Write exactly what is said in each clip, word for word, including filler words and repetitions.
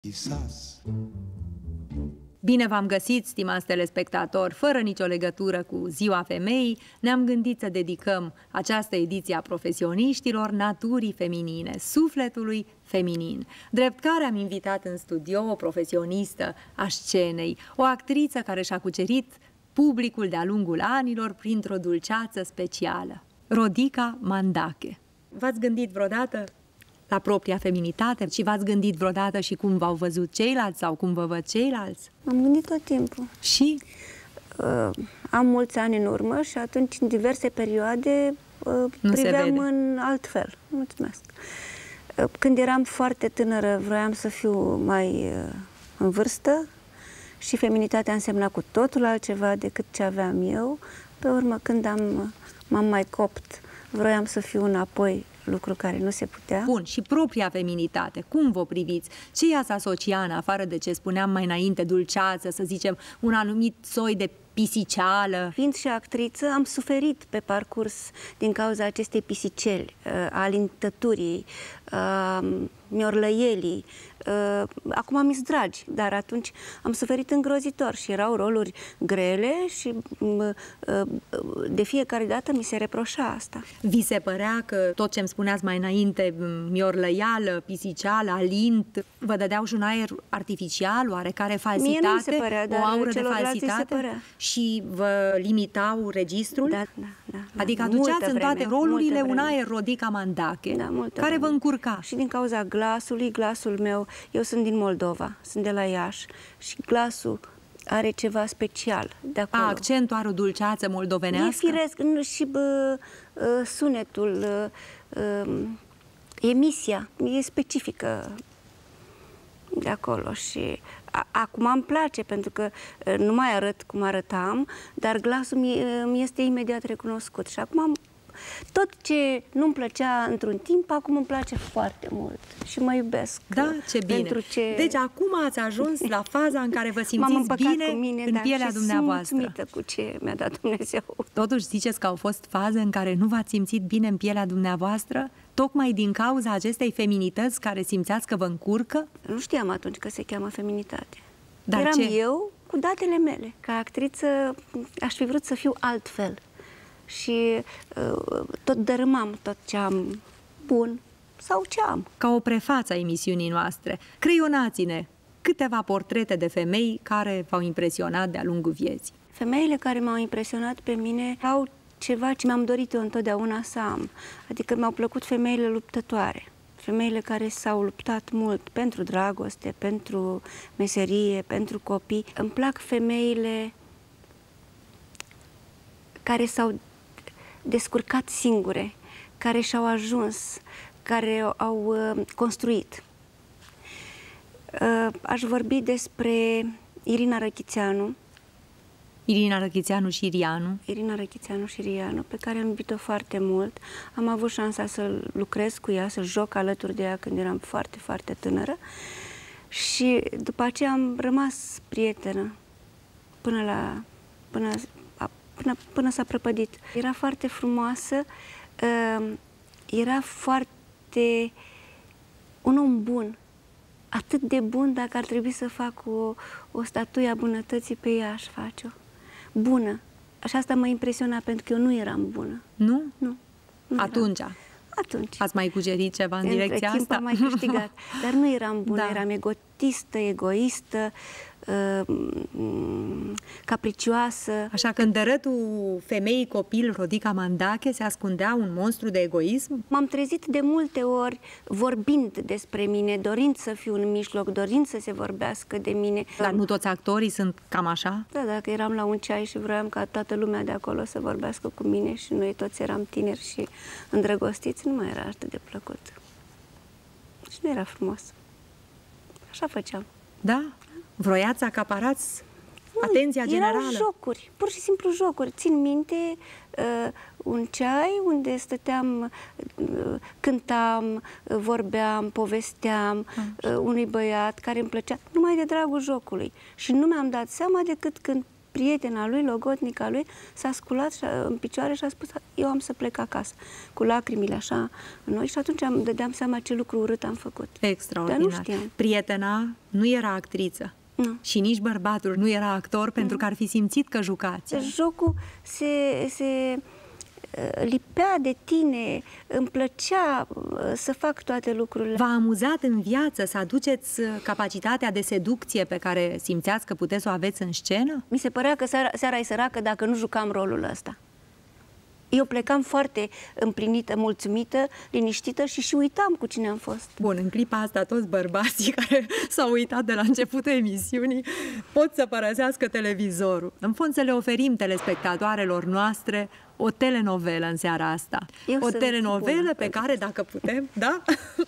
Quizás. Bine v-am găsit, stimați telespectatori! Fără nicio legătură cu Ziua Femeii, ne-am gândit să dedicăm această ediție a profesioniștilor naturii feminine, sufletului feminin. Drept care am invitat în studio o profesionistă a scenei, o actriță care și-a cucerit publicul de-a lungul anilor printr-o dulceață specială, Rodica Mandache. V-ați gândit vreodată la propria feminitate și v-ați gândit vreodată și cum v-au văzut ceilalți sau cum vă văd ceilalți? M-am gândit tot timpul. Și? Uh, am mulți ani în urmă și atunci, în diverse perioade, uh, priveam în alt fel. Mulțumesc. Uh, când eram foarte tânără, vroiam să fiu mai uh, în vârstă și feminitatea însemna cu totul altceva decât ce aveam eu. Pe urmă, când am, m-am mai copt, vroiam să fiu înapoi, lucru care nu se putea. Bun, și propria feminitate, cum vă priviți? Ce ea să asocia, în afară de ce spuneam mai înainte, dulceață, să zicem, un anumit soi de pisiceală? Fiind și actriță, am suferit pe parcurs din cauza acestei pisiceli, a alintăturii, a miorlăielii. Acum mi-s dragi, dar atunci am suferit îngrozitor și erau roluri grele și de fiecare dată mi se reproșa asta. Vi se părea că tot ce-mi spuneați mai înainte, miorlăială, pisiceală, alint, vă dădeau și un aer artificial, oarecare falsitate? Mie nu mi se părea, dar o aură de falsitate? Și vă limitau registrul? Da, da, da. Adică da, aduceați în toate vreme, rolurile un aer Rodica Mandache, da, care vreme. vă încurca. Și din cauza glasului, glasul meu, eu sunt din Moldova, sunt de la Iași și glasul are ceva special de acolo. A, accentul are o dulceață moldovenească? E firesc, nu, și bă, sunetul, emisia e specifică de acolo și a, acum îmi place pentru că nu mai arăt cum arătam, dar glasul mi, mi este imediat recunoscut și acum am, tot ce nu-mi plăcea într-un timp, acum îmi place foarte mult și mă iubesc. Da, ce bine. Pentru ce... Deci acum ați ajuns la faza în care vă simțiți bine cu mine, în da, pielea și dumneavoastră. Sunt mulțumită cu ce mi-a dat Dumnezeu. Totuși ziceți că au fost faze în care nu v-ați simțit bine în pielea dumneavoastră, tocmai din cauza acestei feminități care simțeați că vă încurcă? Nu știam atunci că se cheamă feminitate. Dar Eram ce? eu cu datele mele. Ca actriță aș fi vrut să fiu altfel. Și uh, tot dărâmam tot ce am bun sau ce am. Ca o prefață a emisiunii noastre, creionați-ne câteva portrete de femei care v-au impresionat de-a lungul vieții. Femeile care m-au impresionat pe mine au ceva ce mi-am dorit eu întotdeauna să am. Adică mi-au plăcut femeile luptătoare. Femeile care s-au luptat mult pentru dragoste, pentru meserie, pentru copii. Îmi plac femeile care s-au descurcat singure, care și-au ajuns, care au uh, construit. Uh, aș vorbi despre Irina Răchițeanu. Irina Răchițeanu și Irianu. Irina Răchițeanu și Irianu, pe care am iubit-o foarte mult. Am avut șansa să lucrez cu ea, să joc alături de ea când eram foarte, foarte tânără. Și după aceea am rămas prietenă până la... până Până, până s-a prăpădit. Era foarte frumoasă, uh, era foarte... un om bun, atât de bun, dacă ar trebui să fac o, o statuie a bunătății, pe ea aș face-o. Bună. Și asta mă impresiona, pentru că eu nu eram bună. Nu? Nu. nu Atunci? Eram. Atunci. Ați mai cucerit ceva în direcția timp asta? am mai câștigat. Dar nu eram bună, da. Eram egotistă, egoistă, capricioasă. Așa că în dărătul femeii copil Rodica Mandache se ascundea un monstru de egoism? M-am trezit de multe ori vorbind despre mine, dorind să fiu în mijloc, dorind să se vorbească de mine. Dar nu toți actorii sunt cam așa? Da, dacă eram la un ceai și vroiam ca toată lumea de acolo să vorbească cu mine și noi toți eram tineri și îndrăgostiți, nu mai era atât de plăcut. Și nu era frumos. Așa făceam. Da? Vroiați să acaparați atenția generală? Erau jocuri, pur și simplu jocuri. Țin minte uh, un ceai unde stăteam, uh, cântam, uh, vorbeam, povesteam uh, unui băiat care îmi plăcea numai de dragul jocului. Și nu mi-am dat seama decât când prietena lui, logodnica lui, s-a sculat în picioare și a spus, eu am să plec acasă, cu lacrimile așa în noi, și atunci îmi dădeam seama ce lucru urât am făcut. Extraordinar. Dar nu știam. Prietena nu era actriță. Nu. Și nici bărbatul nu era actor, nu. Pentru că ar fi simțit că jucați. Jocul se, se lipea de tine, îmi plăcea să fac toate lucrurile. V-a amuzat în viață să aduceți capacitatea de seducție pe care simțeați că puteți să o aveți în scenă? Mi se părea că seara, seara e săracă dacă nu jucam rolul ăsta. Eu plecam foarte împlinită, mulțumită, liniștită și și uitam cu cine am fost. Bun, în clipa asta toți bărbații care s-au uitat de la începutul emisiunii pot să părăsească televizorul. În fond să le oferim telespectatoarelor noastre o telenovelă în seara asta. Eu o telenovelă pe care, dacă putem, da?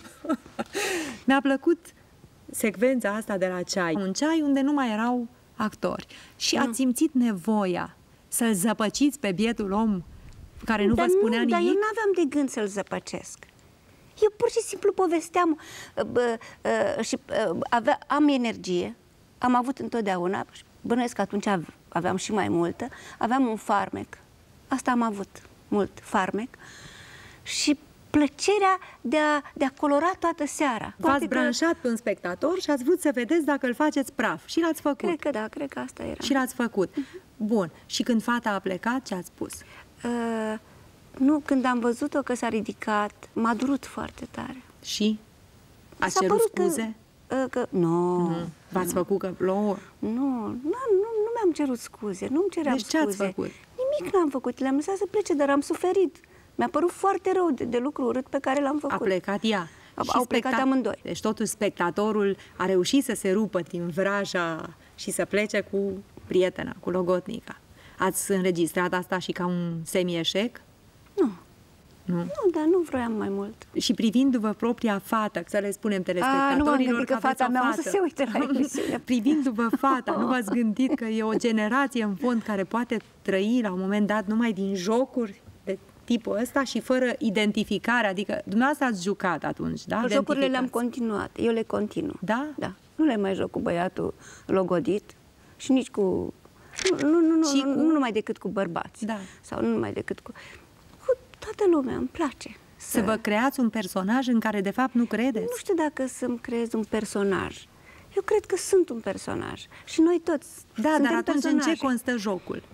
Mi-a plăcut secvența asta de la ceai. Un ceai unde nu mai erau actori. Și ați simțit nevoia să-l zăpăciți pe bietul om care nu dar vă spunea nu, nimic? Dar eu nu aveam de gând să-l zăpăcesc. Eu pur și simplu povesteam bă, bă, și bă, avea, am energie, am avut întotdeauna, bănuiesc că atunci aveam și mai multă, aveam un farmec. Asta am avut, mult farmec. Și plăcerea de a, de a colora toată seara. V-ați branșat că... pe un spectator și ați vrut să vedeți dacă îl faceți praf. Și l-ați făcut. Cred că da, cred că asta era. Și l-ați făcut. Uh-huh. Bun. Și când fata a plecat, ce ați spus? Uh, nu, când am văzut-o că s-a ridicat, m-a durut foarte tare. Și? Ați cerut scuze? Că, uh, că, nu. nu. V-ați făcut că plouă? Nu, nu, nu, nu mi-am cerut scuze, nu-mi ceream deci scuze. Deci ce ați făcut? Nimic n-am făcut, le-am lăsat să plece, dar am suferit. Mi-a părut foarte rău de, de lucru urât pe care l-am făcut. A plecat ea. A, au plecat amândoi. Deci totuși spectatorul a reușit să se rupă din vraja și să plece cu prietena, cu logodnica. Ați înregistrat asta și ca un semi-eșec? Nu. Nu? Nu, dar nu vroiam mai mult. Și privindu-vă propria fată, să le spunem telespectatorilor, A, nu m-am gândit că, că fata mea fată. o să se uite la emisiune. Privindu-vă fata, nu v-ați gândit că e o generație în fond care poate trăi la un moment dat numai din jocuri de tipul ăsta și fără identificare? Adică dumneavoastră ați jucat atunci, da? Jocurile le-am continuat, eu le continu. Da? Da. Nu le mai joc cu băiatul logodit și nici cu... Nu, nu, nu, nu, cu... nu numai decât cu bărbați. Da. Sau nu numai decât cu... Cu toată lumea, îmi place. Să... să vă creați un personaj în care de fapt nu credeți? Nu știu dacă să-mi creez un personaj. Eu cred că sunt un personaj. Și noi toți Da, suntem dar atunci personaje. în ce constă jocul?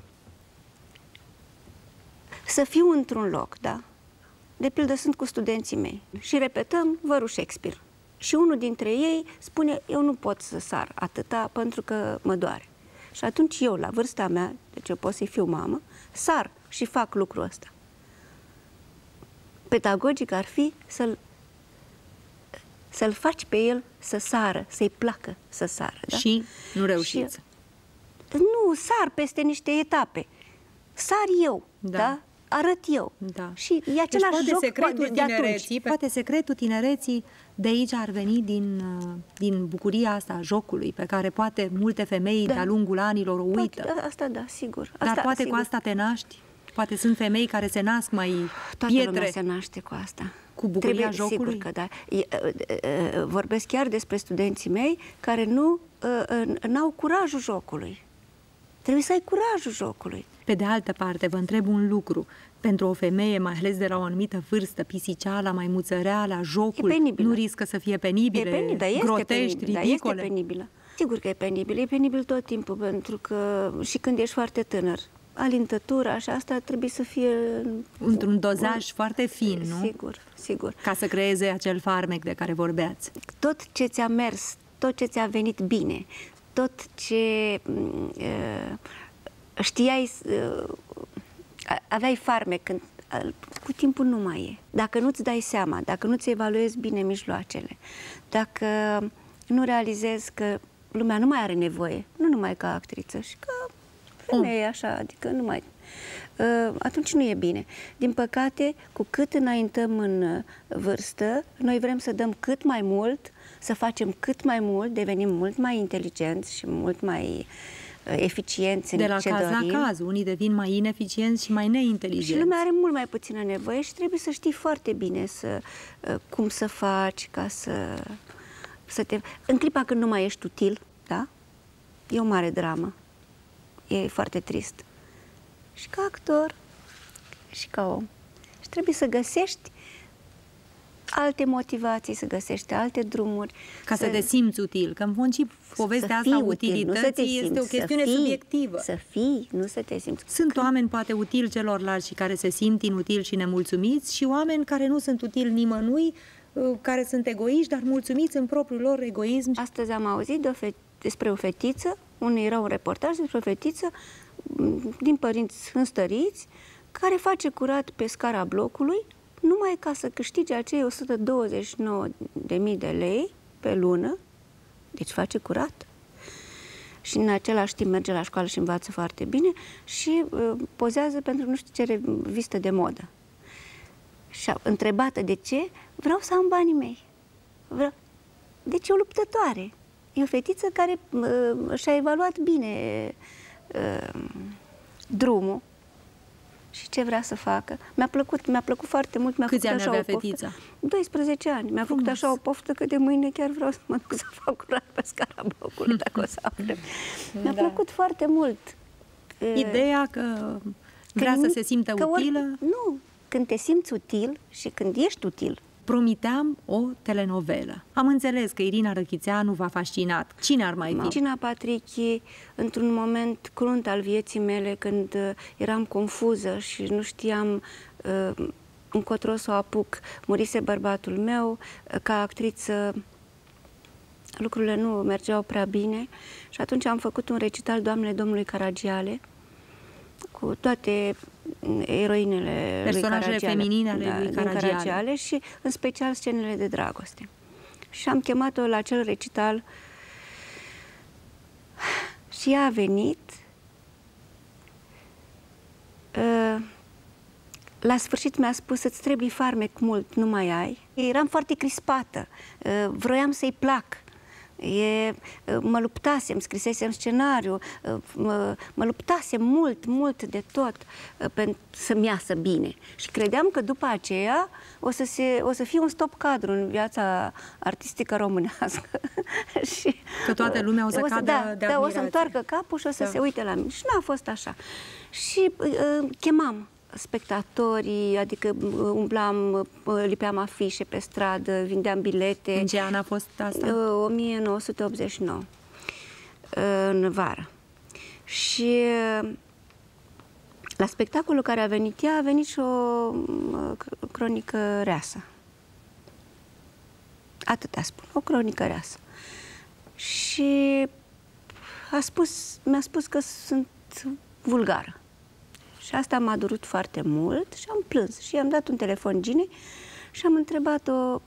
Să fiu într-un loc, da? De pildă sunt cu studenții mei și repetăm vărul Shakespeare. Și unul dintre ei spune, eu nu pot să sar atâta pentru că mă doare. Și atunci eu, la vârsta mea, deci eu pot să fiu mamă, sar și fac lucrul ăsta. Pedagogic ar fi să-l să-l faci pe el să sară, să-i placă să sară. Da? Și nu reușiți. Și, nu, sar peste niște etape. Sar eu, da? da? Arăt eu. Da. Și e același deci joc secretul de, de tinereții, poate secretul tinereții de aici ar veni din, din bucuria asta a jocului, pe care poate multe femei da. de-a lungul anilor o uită. Poate, asta da, sigur. Dar asta, poate sigur. cu asta te naști? Poate sunt femei care se nasc mai Toată pietre. lumea se naște cu asta. Cu bucuria Trebuie, jocului? Sigur că da. Vorbesc chiar despre studenții mei care nu n-au curajul jocului. Trebuie să ai curajul jocului. Pe de altă parte, vă întreb un lucru. Pentru o femeie, mai ales de la o anumită vârstă, pisiceala, maimuțăreala, jocul, nu riscă să fie penibile, e penibil, da, este grotești, penibil, ridicole? Da, este penibilă. Sigur că e penibil. E penibil tot timpul, pentru că și când ești foarte tânăr, alintătura și asta trebuie să fie... Într-un dozaj un... foarte fin, nu? Sigur, sigur. Ca să creeze acel farmec de care vorbeați. Tot ce ți-a mers, tot ce ți-a venit bine, tot ce uh, știai, uh, aveai farmec, când, uh, cu timpul nu mai e. Dacă nu-ți dai seama, dacă nu-ți evaluezi bine mijloacele, dacă nu realizezi că lumea nu mai are nevoie, nu numai ca actriță, și ca femeie, așa, adică nu mai... Uh, atunci nu e bine. Din păcate, cu cât înaintăm în vârstă, noi vrem să dăm cât mai mult, să facem cât mai mult, devenim mult mai inteligenți și mult mai uh, eficienți în de la ce caz dorim. la caz, unii devin mai ineficienți și mai neinteligenți. Și lumea are mult mai puțină nevoie și trebuie să știi foarte bine să, uh, cum să faci ca să, să te... În clipa când nu mai ești util, da? E o mare dramă. e foarte trist. Și ca actor, și ca om. Și trebuie să găsești alte motivații, să găsești alte drumuri. Ca să, să te simți util, că în fond și povestea asta utilității este o chestiune să fii, subiectivă. Să fii, nu să te simți. Sunt Când... oameni poate utili celorlalți și care se simt inutili și nemulțumiți și oameni care nu sunt utili nimănui, care sunt egoiști, dar mulțumiți în propriul lor egoism. Astăzi am auzit de o fe... despre o fetiță, unde era un reportaj despre o fetiță din părinți înstăriți, care face curat pe scara blocului, numai ca să câștige acei o sută douăzeci și nouă de mii de lei pe lună, deci face curat. Și în același timp merge la școală și învață foarte bine și uh, pozează pentru nu știu ce revistă de modă. Și întrebată de ce, vreau să am banii mei. Vreau... Deci e o luptătoare. E o fetiță care uh, și-a evaluat bine uh, drumul și ce vrea să facă. Mi-a plăcut, mi-a plăcut foarte mult. Mi-a Câți făcut ani așa avea o poftă. fetița? doisprezece ani. Mi-a făcut așa o poftă că de mâine chiar vreau să mă duc să fac curat pe scara blocului, dacă o să am vreme. Mi-a da. plăcut foarte mult. Ideea că vrea când, să se simtă că utilă? Ori, nu. Când te simți util și când ești util. Promiteam o telenovelă. Am înțeles că Irina Răchițeanu v-a fascinat. Cine ar mai fi? Gina Patrichi, într-un moment crunt al vieții mele, când eram confuză și nu știam uh, încotro să o apuc, murise bărbatul meu, ca actriță lucrurile nu mergeau prea bine și atunci am făcut un recital Doamnele Domnului Caragiale cu toate eroinele personajele lui Caragiale, feminine ale da, lui Caragiale. Caragiale și în special scenele de dragoste. Și am chemat-o la acel recital și ea a venit. La sfârșit mi-a spus: îți trebuie farmec mult, nu mai ai. Eram foarte crispată, vroiam să-i plac. E, mă luptasem, scrisesem scenariu, mă, mă luptasem mult, mult de tot pentru să-mi iasă bine. Și credeam că după aceea o să, se, o să fie un stop cadru în viața artistică românească. Și că toată lumea o să, o să cadă da, de da, o să întoarcă capul și o să da. se uite la mine. Și n-a fost așa. Și uh, chemam spectatorii, adică umblam, lipeam afișe pe stradă, vindeam bilete. În ce an a fost asta? o mie nouă sute optzeci și nouă, în vară. Și la spectacolul care a venit ea, a venit și o cronică reasă. Atâta spun, o cronică reasă. Și a spus, mi-a spus că sunt vulgară. Și asta m-a durut foarte mult și am plâns. Și i-am dat un telefon Ginei și am întrebat-o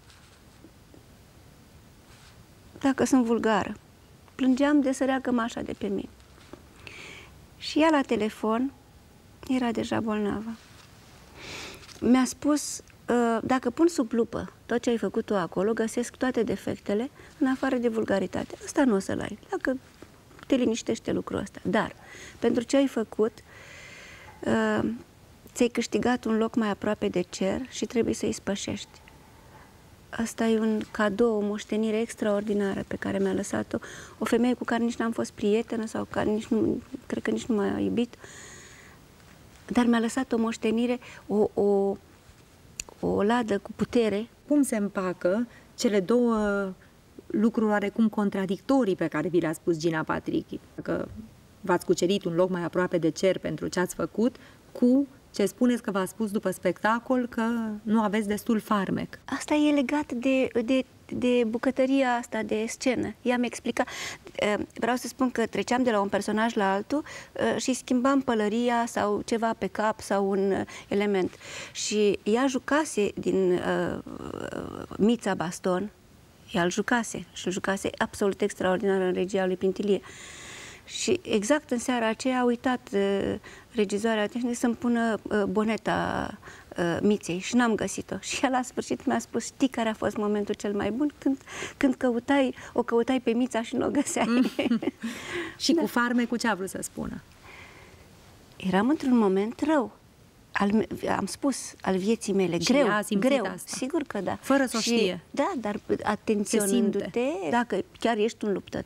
dacă sunt vulgară. Plângeam de sărea cămașa de pe mine. Și ea la telefon era deja bolnavă. Mi-a spus: dacă pun sub lupă tot ce ai făcut tu acolo, găsesc toate defectele, în afară de vulgaritate. Asta nu o să-l ai, dacă te liniștește lucrul ăsta. Dar, pentru ce ai făcut, Uh, ți-ai câștigat un loc mai aproape de cer și trebuie să-i spășești. Asta e un cadou, o moștenire extraordinară pe care mi-a lăsat-o o femeie cu care nici n-am fost prietenă sau care nici nu, cred că nici nu m-a iubit, dar mi-a lăsat o moștenire, o, o, o ladă cu putere. Cum se împacă cele două lucruri oarecum contradictorii pe care vi le-a spus Gina Patrichi? Că v-ați cucerit un loc mai aproape de cer pentru ce ați făcut, cu ce spuneți că v-a spus după spectacol că nu aveți destul farmec. Asta e legat de, de, de bucătăria asta de scenă. Ea mi-a explicat. Vreau să spun că treceam de la un personaj la altul și schimbam pălăria sau ceva pe cap sau un element. Și ea jucase din uh, Mița Baston, ea îl jucase și îl jucase absolut extraordinar în regia lui Pintilie. Și exact în seara aceea a uitat uh, regizoarea tehnică să-mi pună uh, boneta uh, Miței și n-am găsit-o. Și ea la sfârșit mi-a spus: știi care a fost momentul cel mai bun? Când, când căutai, o căutai pe Mița și nu o găseai. Mm. Și da. Cu farmecul ce a vrut să spună? Eram într-un moment rău. Al, am spus, al vieții mele, și greu, greu, asta. Sigur că da. Fără să o și, știe. Da, dar atenționându-te, dacă chiar ești un luptător,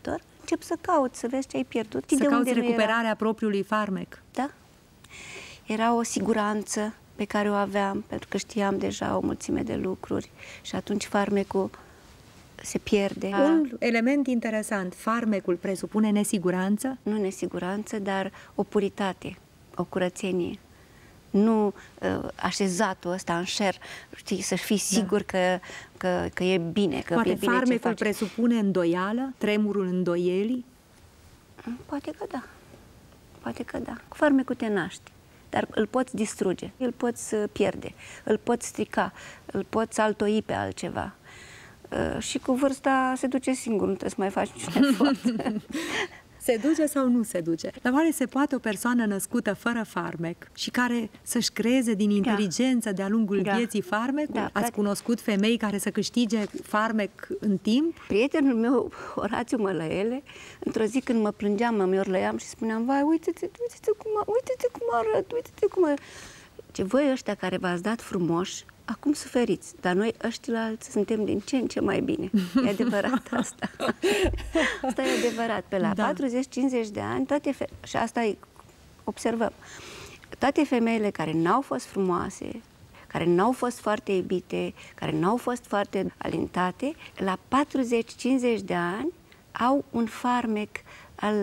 încep să cauți, să vezi ce ai pierdut. Să de cauți unde recuperarea era. propriului farmec. Da. Era o siguranță pe care o aveam, pentru că știam deja o mulțime de lucruri și atunci farmecul se pierde. Un element interesant, farmecul presupune nesiguranță? Nu nesiguranță, dar o puritate, o curățenie. Nu uh, așezatul ăsta în șer, știi, să fii sigur da. că, că, că e bine, că Poate e bine farmecul ce faci. presupune îndoială, tremurul îndoielii? Poate că da, poate că da. Cu farmecul te naști, dar îl poți distruge, îl poți pierde, îl poți strica, îl poți altoi pe altceva. Uh, și cu vârsta se duce singur, nu trebuie să mai faci niciun efort. Se duce sau nu se duce? Dar oare se poate o persoană născută fără farmec și care să-și creeze din inteligență de-a lungul da. vieții farmecul? Da, Ați frate. cunoscut femei care să câștige farmec în timp? Prietenul meu, Orațiu Mălăele, într-o zi când mă plângeam, mă miorlăiam și spuneam, vai, uite-te, uite-te cum, uite-te cum arăt, uite-te cum arăt. Ce voi ăștia care v-ați dat frumoși, acum suferiți, dar noi ăștilalți suntem din ce în ce mai bine. E adevărat asta. Asta e adevărat. Pe la da. patruzeci cincizeci de ani, toate fe... și asta e, observăm, toate femeile care n-au fost frumoase, care n-au fost foarte iubite, care n-au fost foarte alintate, la patruzeci cincizeci de ani au un farmec al...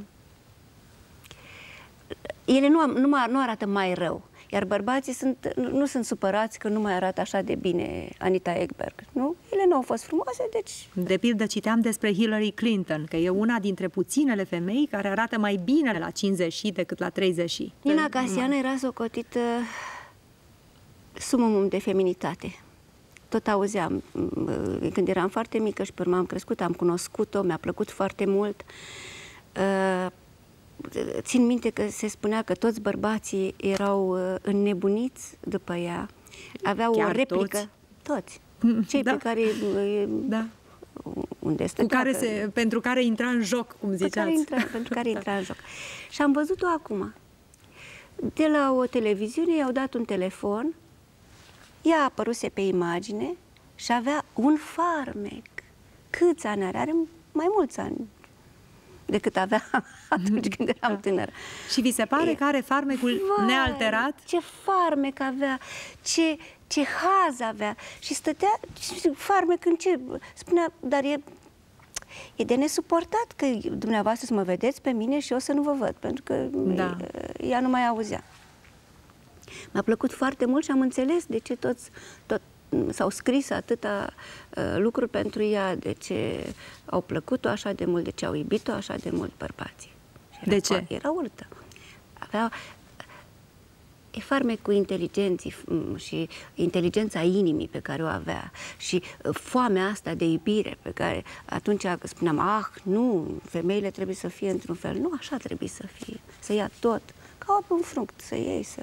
Ele nu, nu, nu arată mai rău. Iar bărbații sunt, nu, nu sunt supărați că nu mai arată așa de bine Anita Ekberg, nu? Ele nu au fost frumoase, deci... De pildă citeam despre Hillary Clinton, că e una dintre puținele femei care arată mai bine la cincizeci decât la treizeci. Nina Casiano era socotită sumumum de feminitate. Tot auzeam, când eram foarte mică și pe urmă am crescut, am cunoscut-o, mi-a plăcut foarte mult. Țin minte că se spunea că toți bărbații erau înnebuniți după ea. Aveau Chiar o replică. Toți? Toți. Cei da. pe care... Da. Unde Cu care se, pentru care intra în joc, cum ziceați. Care intra, pentru care intra în joc. Și am văzut-o acum. De la o televiziune i-au dat un telefon, ea apăruse pe imagine și avea un farmec. Câți ani are? Are mai mulți ani decât avea atunci când eram tânără. Și vi se pare e, că are farmecul vai, nealterat? Ce farmec avea, ce, ce haz avea. Și stătea, farmec în ce? Spunea, dar e, e de nesuportat că dumneavoastră să mă vedeți pe mine și eu să nu vă văd, pentru că da. ea nu mai auzea. Mi-a plăcut foarte mult și am înțeles de ce toți, tot, s-au scris atâta uh, lucruri pentru ea, de ce au plăcut-o așa de mult, de ce au iubit-o așa de mult bărbații. Era de ce? Era urâtă. Avea... E farmec cu inteligenții și inteligența inimii pe care o avea și foamea asta de iubire pe care atunci spuneam, ah, nu, femeile trebuie să fie într-un fel. Nu, așa trebuie să fie, să ia tot, ca un fruct, să iei, să...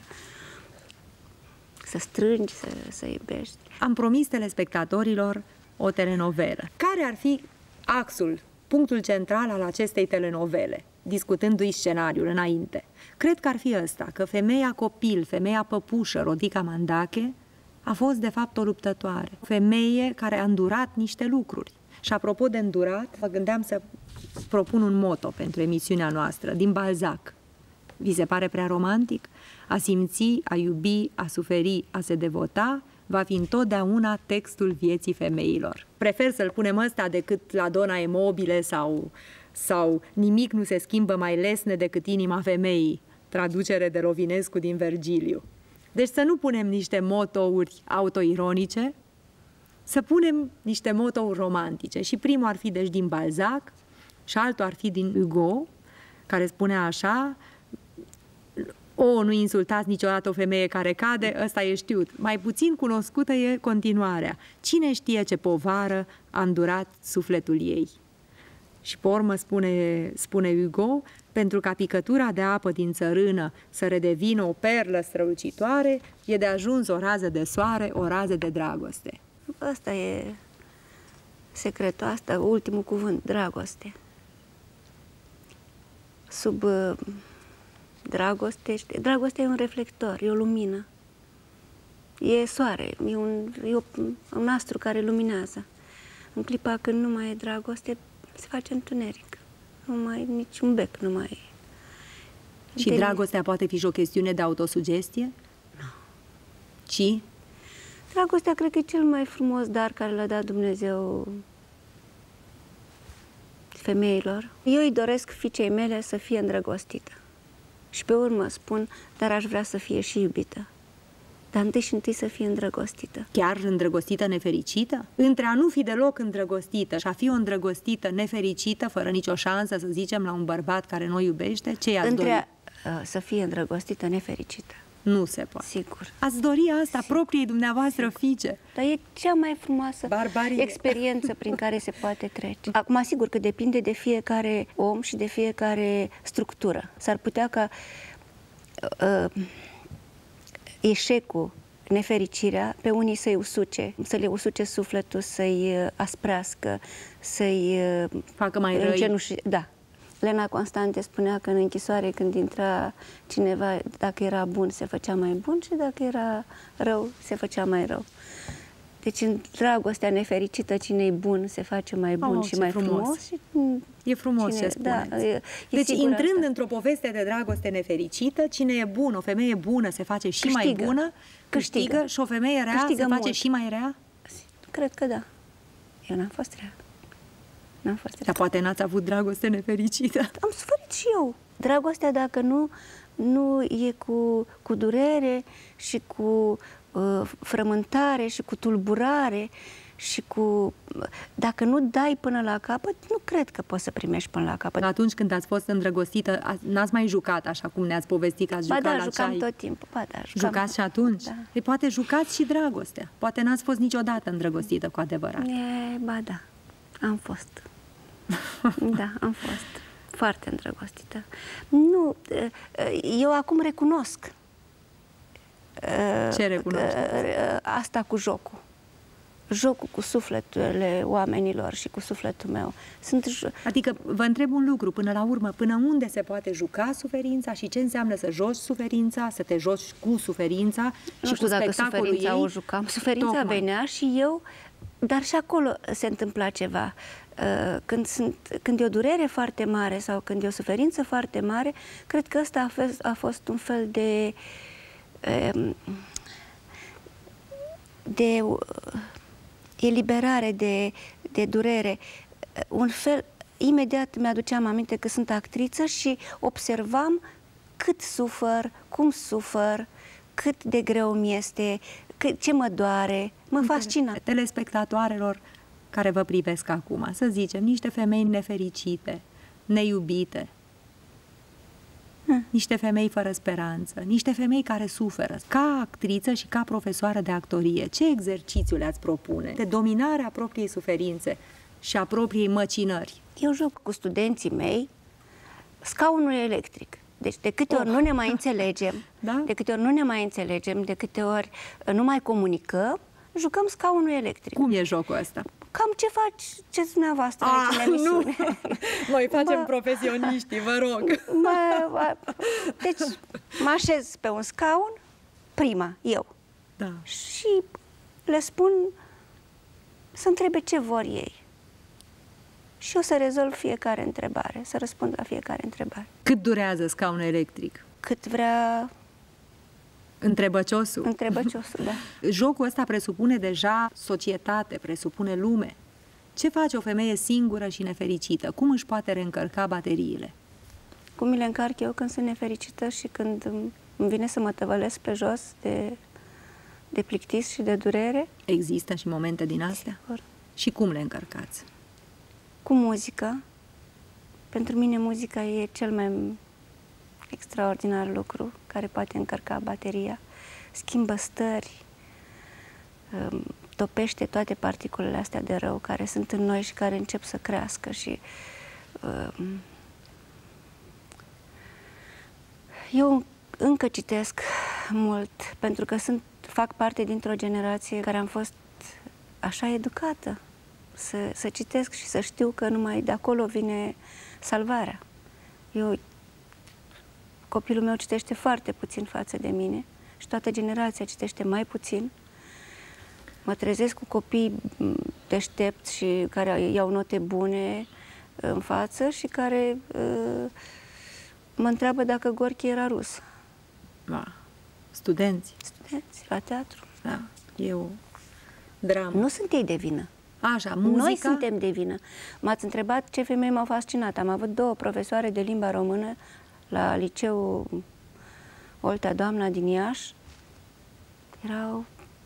să strângi, să, să iubești. Am promis telespectatorilor o telenovelă. Care ar fi axul, punctul central al acestei telenovele, discutându-i scenariul înainte? Cred că ar fi ăsta, că femeia copil, femeia păpușă, Rodica Mandache, a fost de fapt o luptătoare. Femeie care a îndurat niște lucruri. Și apropo de îndurat, mă gândeam să propun un moto pentru emisiunea noastră, din Balzac. Vi se pare prea romantic? A simți, a iubi, a suferi, a se devota va fi întotdeauna textul vieții femeilor. Prefer să-l punem ăsta decât la Dona e mobile sau, sau nimic nu se schimbă mai lesne decât inima femeii, traducere de Rovinescu din Vergiliu. Deci să nu punem niște motouri autoironice, să punem niște motouri romantice. Și primul ar fi deci din Balzac și altul ar fi din Hugo, care spunea așa: o, nu insultați niciodată o femeie care cade, ăsta e știut. Mai puțin cunoscută e continuarea. Cine știe ce povară a îndurat sufletul ei? Și pe urmă spune, spune Hugo, pentru ca picătura de apă din țărână să redevină o perlă strălucitoare, e de ajuns o rază de soare, o rază de dragoste. Asta e secretul, asta, ultimul cuvânt, dragoste. Sub uh, dragoste, dragoste e un reflector, e o lumină. E soare, e un, e un astru care luminează. În clipa când nu mai e dragoste, se face întuneric. Nu mai, nici un bec nu mai... Și de... dragostea poate fi și o chestiune de autosugestie? Nu. Ci? Dragostea cred că e cel mai frumos dar care l-a dat Dumnezeu femeilor. Eu îi doresc fiicei mele să fie îndrăgostită. Și pe urmă spun, dar aș vrea să fie și iubită. Dar întâi și întâi să fie îndrăgostită. Chiar îndrăgostită nefericită? Între a nu fi deloc îndrăgostită și a fi o îndrăgostită nefericită, fără nicio șansă, să zicem, la un bărbat care nu iubește, ce i-ați dori? Între a, să fie îndrăgostită nefericită. Nu se poate. Sigur. Ați dori asta Sigur. propriei dumneavoastră Sigur. fiice. Dar e cea mai frumoasă Barbarie. experiență prin care se poate trece. Acum, sigur că depinde de fiecare om și de fiecare structură. S-ar putea ca uh, eșecul, nefericirea, pe unii să-i usuce, să le usuce sufletul, să-i asprească, să-i facă mai răi. Da. Lena Constante spunea că în închisoare, când intra cineva, dacă era bun, se făcea mai bun și dacă era rău, se făcea mai rău. Deci în dragostea nefericită, cine e bun se face mai bun oh, și mai frumos. frumos și, e frumos cine, ce spuneți. Da, e, deci intrând într-o poveste de dragoste nefericită, cine e bun, o femeie bună se face și câștigă. mai bună, câștigă, câștigă și o femeie rea câștigă se face mult. și mai rea? Cred că da. Eu n-am fost rea. N-am fost rea. Dar poate n-ați avut dragoste nefericită. Am suferit și eu. Dragostea, dacă nu, nu e cu, cu durere și cu uh, frământare și cu tulburare și cu... Dacă nu dai până la capăt, nu cred că poți să primești până la capăt. Atunci când ați fost îndrăgostită, n-ați mai jucat așa cum ne-ați povestit că ați jucat ba da, la jucam ceai? tot timpul. Ba da, jucam. Jucați și atunci? Da. Păi poate jucați și dragostea. Poate n-ați fost niciodată îndrăgostită cu adevărat. E, ba da, am fost. Da, am fost foarte îndrăgostită. Nu, eu acum recunosc. Ce recunoașteți? Asta cu jocul. Jocul cu sufleturile oamenilor și cu sufletul meu. Sunt adică vă întreb un lucru, până la urmă, până unde se poate juca suferința și ce înseamnă să joci suferința, să te joci cu suferința nu și știu cu dacă spectacolul suferința ei? o jucam. Suferința Tocmai. venea și eu, dar și acolo se întâmpla ceva. Când, sunt, când e o durere foarte mare sau când e o suferință foarte mare, cred că ăsta a fost, a fost un fel de de eliberare, de, de durere. Un fel, imediat mi-aduceam aminte că sunt actriță și observam cât sufăr, cum sufăr, cât de greu mi este, cât, ce mă doare, mă fascină. Telespectatoarelor care vă privesc acum, să zicem, niște femei nefericite, neiubite, hmm. niște femei fără speranță, niște femei care suferă. Ca actriță și ca profesoară de actorie, ce exercițiu le-ați propune de dominarea propriei suferințe și a propriei măcinări? Eu joc cu studenții mei scaunul electric. Deci de câte ori oh. nu ne mai înțelegem, da? de câte ori nu ne mai înțelegem, de câte ori nu mai comunicăm, jucăm scaunul electric. Cum e jocul ăsta? Cam ce faci, ce dumneavoastră aici în emisiune. Noi facem mă... profesioniștii, vă rog. Mă, mă, deci mă așez pe un scaun, prima, eu. Da. Și le spun să întrebe ce vor ei. Și eu să rezolv fiecare întrebare, să răspund la fiecare întrebare. Cât durează scaunul electric? Cât vrea... Întrebăciosul. Întrebăciosul, da. Jocul ăsta presupune deja societate, presupune lume. Ce face o femeie singură și nefericită? Cum își poate reîncărca bateriile? Cum mi le încarc eu când sunt nefericită și când îmi vine să mă tăvălesc pe jos de, de plictis și de durere? Există și momente din astea? Sigur. Și cum le încărcați? Cu muzică. Pentru mine muzica e cel mai extraordinar lucru care poate încărca bateria. Schimbă stări, topește toate particulele astea de rău care sunt în noi și care încep să crească și eu încă citesc mult pentru că sunt, fac parte dintr-o generație care am fost așa educată să, să citesc și să știu că numai de acolo vine salvarea. Eu, copilul meu citește foarte puțin față de mine și toată generația citește mai puțin. Mă trezesc cu copii deștepți și care iau note bune, în față și care uh, mă întreabă dacă Gorki era rus. Da. Studenți. Studenți, la teatru. Da, e o dramă. Nu sunt ei de vină. Așa, muzica... Noi suntem de vină. M-ați întrebat ce femei m-au fascinat. Am avut două profesoare de limba română la liceul Oltea Doamna din Iași. Erau...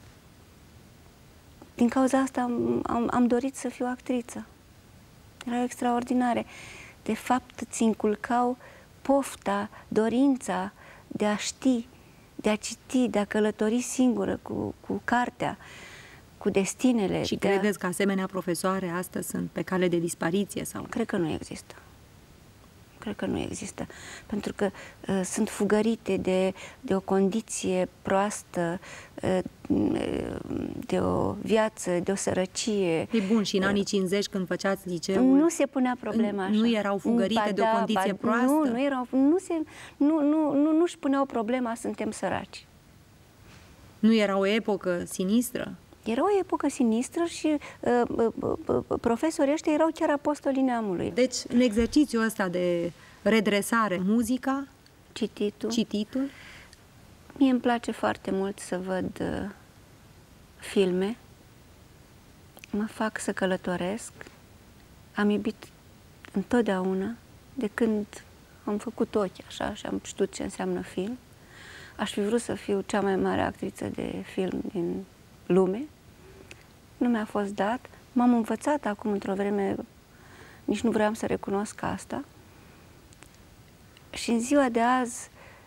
Din cauza asta am, am, am dorit să fiu actriță. Erau extraordinare. De fapt, îți inculcau pofta, dorința de a ști, de a citi, de a călători singură cu, cu cartea, cu destinele. Și de credeți a... că asemenea profesoare astăzi sunt pe cale de dispariție? Sau? Cred că nu există. Cred că nu există. Pentru că uh, sunt fugărite de, de o condiție proastă, uh, de o viață, de o sărăcie. E bun, și în anii cincizeci, când făceați liceul... Nu se punea problema așa. Nu erau fugărite ba, de o condiție ba, proastă? Nu, nu erau, nu se, nu, nu, nu, nu-și puneau problema, suntem săraci. Nu era o epocă sinistră? Era o epocă sinistră și uh, uh, uh, profesorii ăștia erau chiar apostolii neamului. Deci, în exercițiul ăsta de redresare, muzica, Cititul. cititul, Mie îmi place foarte mult să văd uh, filme, mă fac să călătoresc, am iubit întotdeauna, de când am făcut ochi așa și am știut ce înseamnă film. Aș fi vrut să fiu cea mai mare actriță de film din lume, nu mi-a fost dat, m-am învățat acum într-o vreme, nici nu vreau să recunosc asta, și în ziua de azi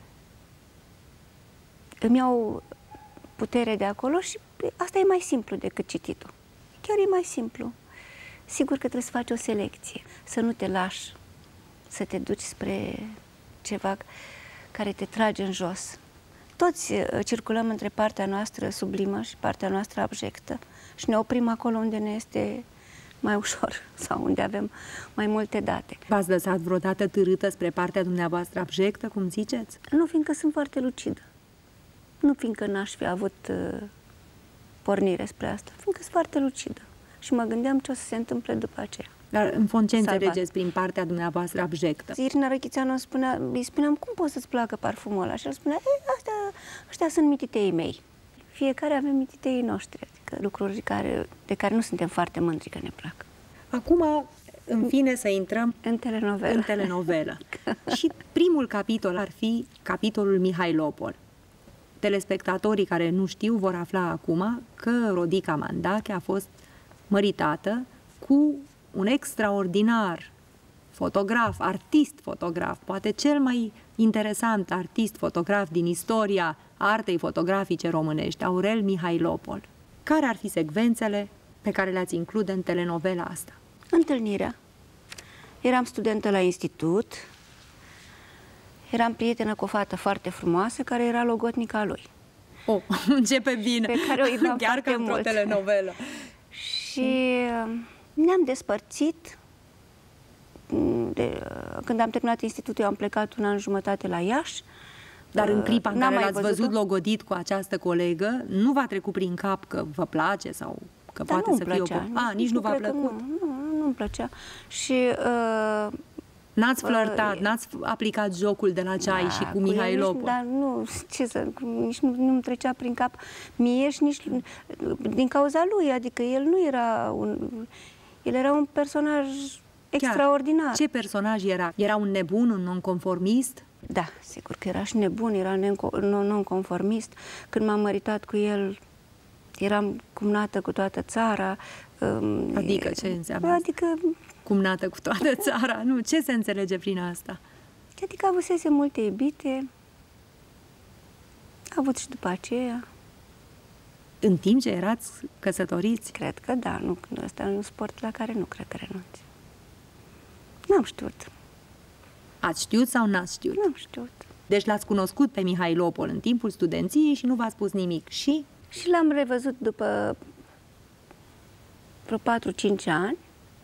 îmi iau putere de acolo și asta e mai simplu decât cititul. Chiar e mai simplu. Sigur că trebuie să faci o selecție, să nu te lași, să te duci spre ceva care te trage în jos. Toți circulăm între partea noastră sublimă și partea noastră abjectă și ne oprim acolo unde ne este mai ușor sau unde avem mai multe date. V-ați lăsat vreodată târâtă spre partea dumneavoastră abjectă, cum ziceți? Nu, fiindcă sunt foarte lucidă. Nu fiindcă n-aș fi avut uh, pornire spre asta, fiindcă sunt foarte lucidă. Și mă gândeam ce o să se întâmple după aceea. Dar, în fond, ce Salvat. înțelegeți prin partea dumneavoastră abjectă? Irina Răchițeanu spunea, îi spuneam, cum poți să-ți placă parfumul ăla? Și el spunea, astea, ăștia sunt mititeii mei. Fiecare avem mititeii noștri, adică lucruri care, de care nu suntem foarte mândri că ne plac. Acum, în fine, să intrăm în telenovelă. În telenovelă. Și primul capitol ar fi capitolul Mihailopol. Telespectatorii care nu știu vor afla acum că Rodica Mandache a fost măritată cu un extraordinar fotograf, artist fotograf, poate cel mai interesant artist fotograf din istoria artei fotografice românești, Aurel Mihailopol. Care ar fi secvențele pe care le-ați include în telenovela asta? Întâlnirea. Eram studentă la institut, eram prietenă cu o fată foarte frumoasă care era logotnica lui. Oh, începe bine! Pe care o iubeam chiar foarte ca într-o mult. telenovelă. Și ne-am despărțit. De, când am terminat institutul, eu am plecat un an jumătate la Iași. Dar în clipa în care l-ați văzut, văzut logodit cu această colegă, nu v-a trecut prin cap că vă place sau că Dar poate să fie plăcea. o... A, nici nu v-a plăcut? Nu, nu, nu-mi plăcea. Și... Uh, N-ați flirtat, uh, n-ați aplicat jocul de la ceai da, și cu cu Mihailopol? Nici, dar nu, ce să, nici nu, nu-mi trecea prin cap mie și nici din cauza lui, adică el nu era un... El era un personaj extraordinar. Chiar. Ce personaj era? Era un nebun, un nonconformist? Da, sigur că era și nebun, era nonconformist. Când m-am măritat cu el, eram cumnată cu toată țara. Adică ce înseamnă Adică... Cumnată cu toată țara? Nu, ce se înțelege prin asta? Adică avusese multe iubite, a avut și după aceea. În timp ce erați căsătoriți? Cred că da, nu, ăsta e un sport la care nu cred că renunți. N-am știut. Ați știut sau n-ați știut? N-am știut. Deci l-ați cunoscut pe Mihailopol în timpul studenției și nu v-a spus nimic. Și? Și l-am revăzut după vreo patru-cinci ani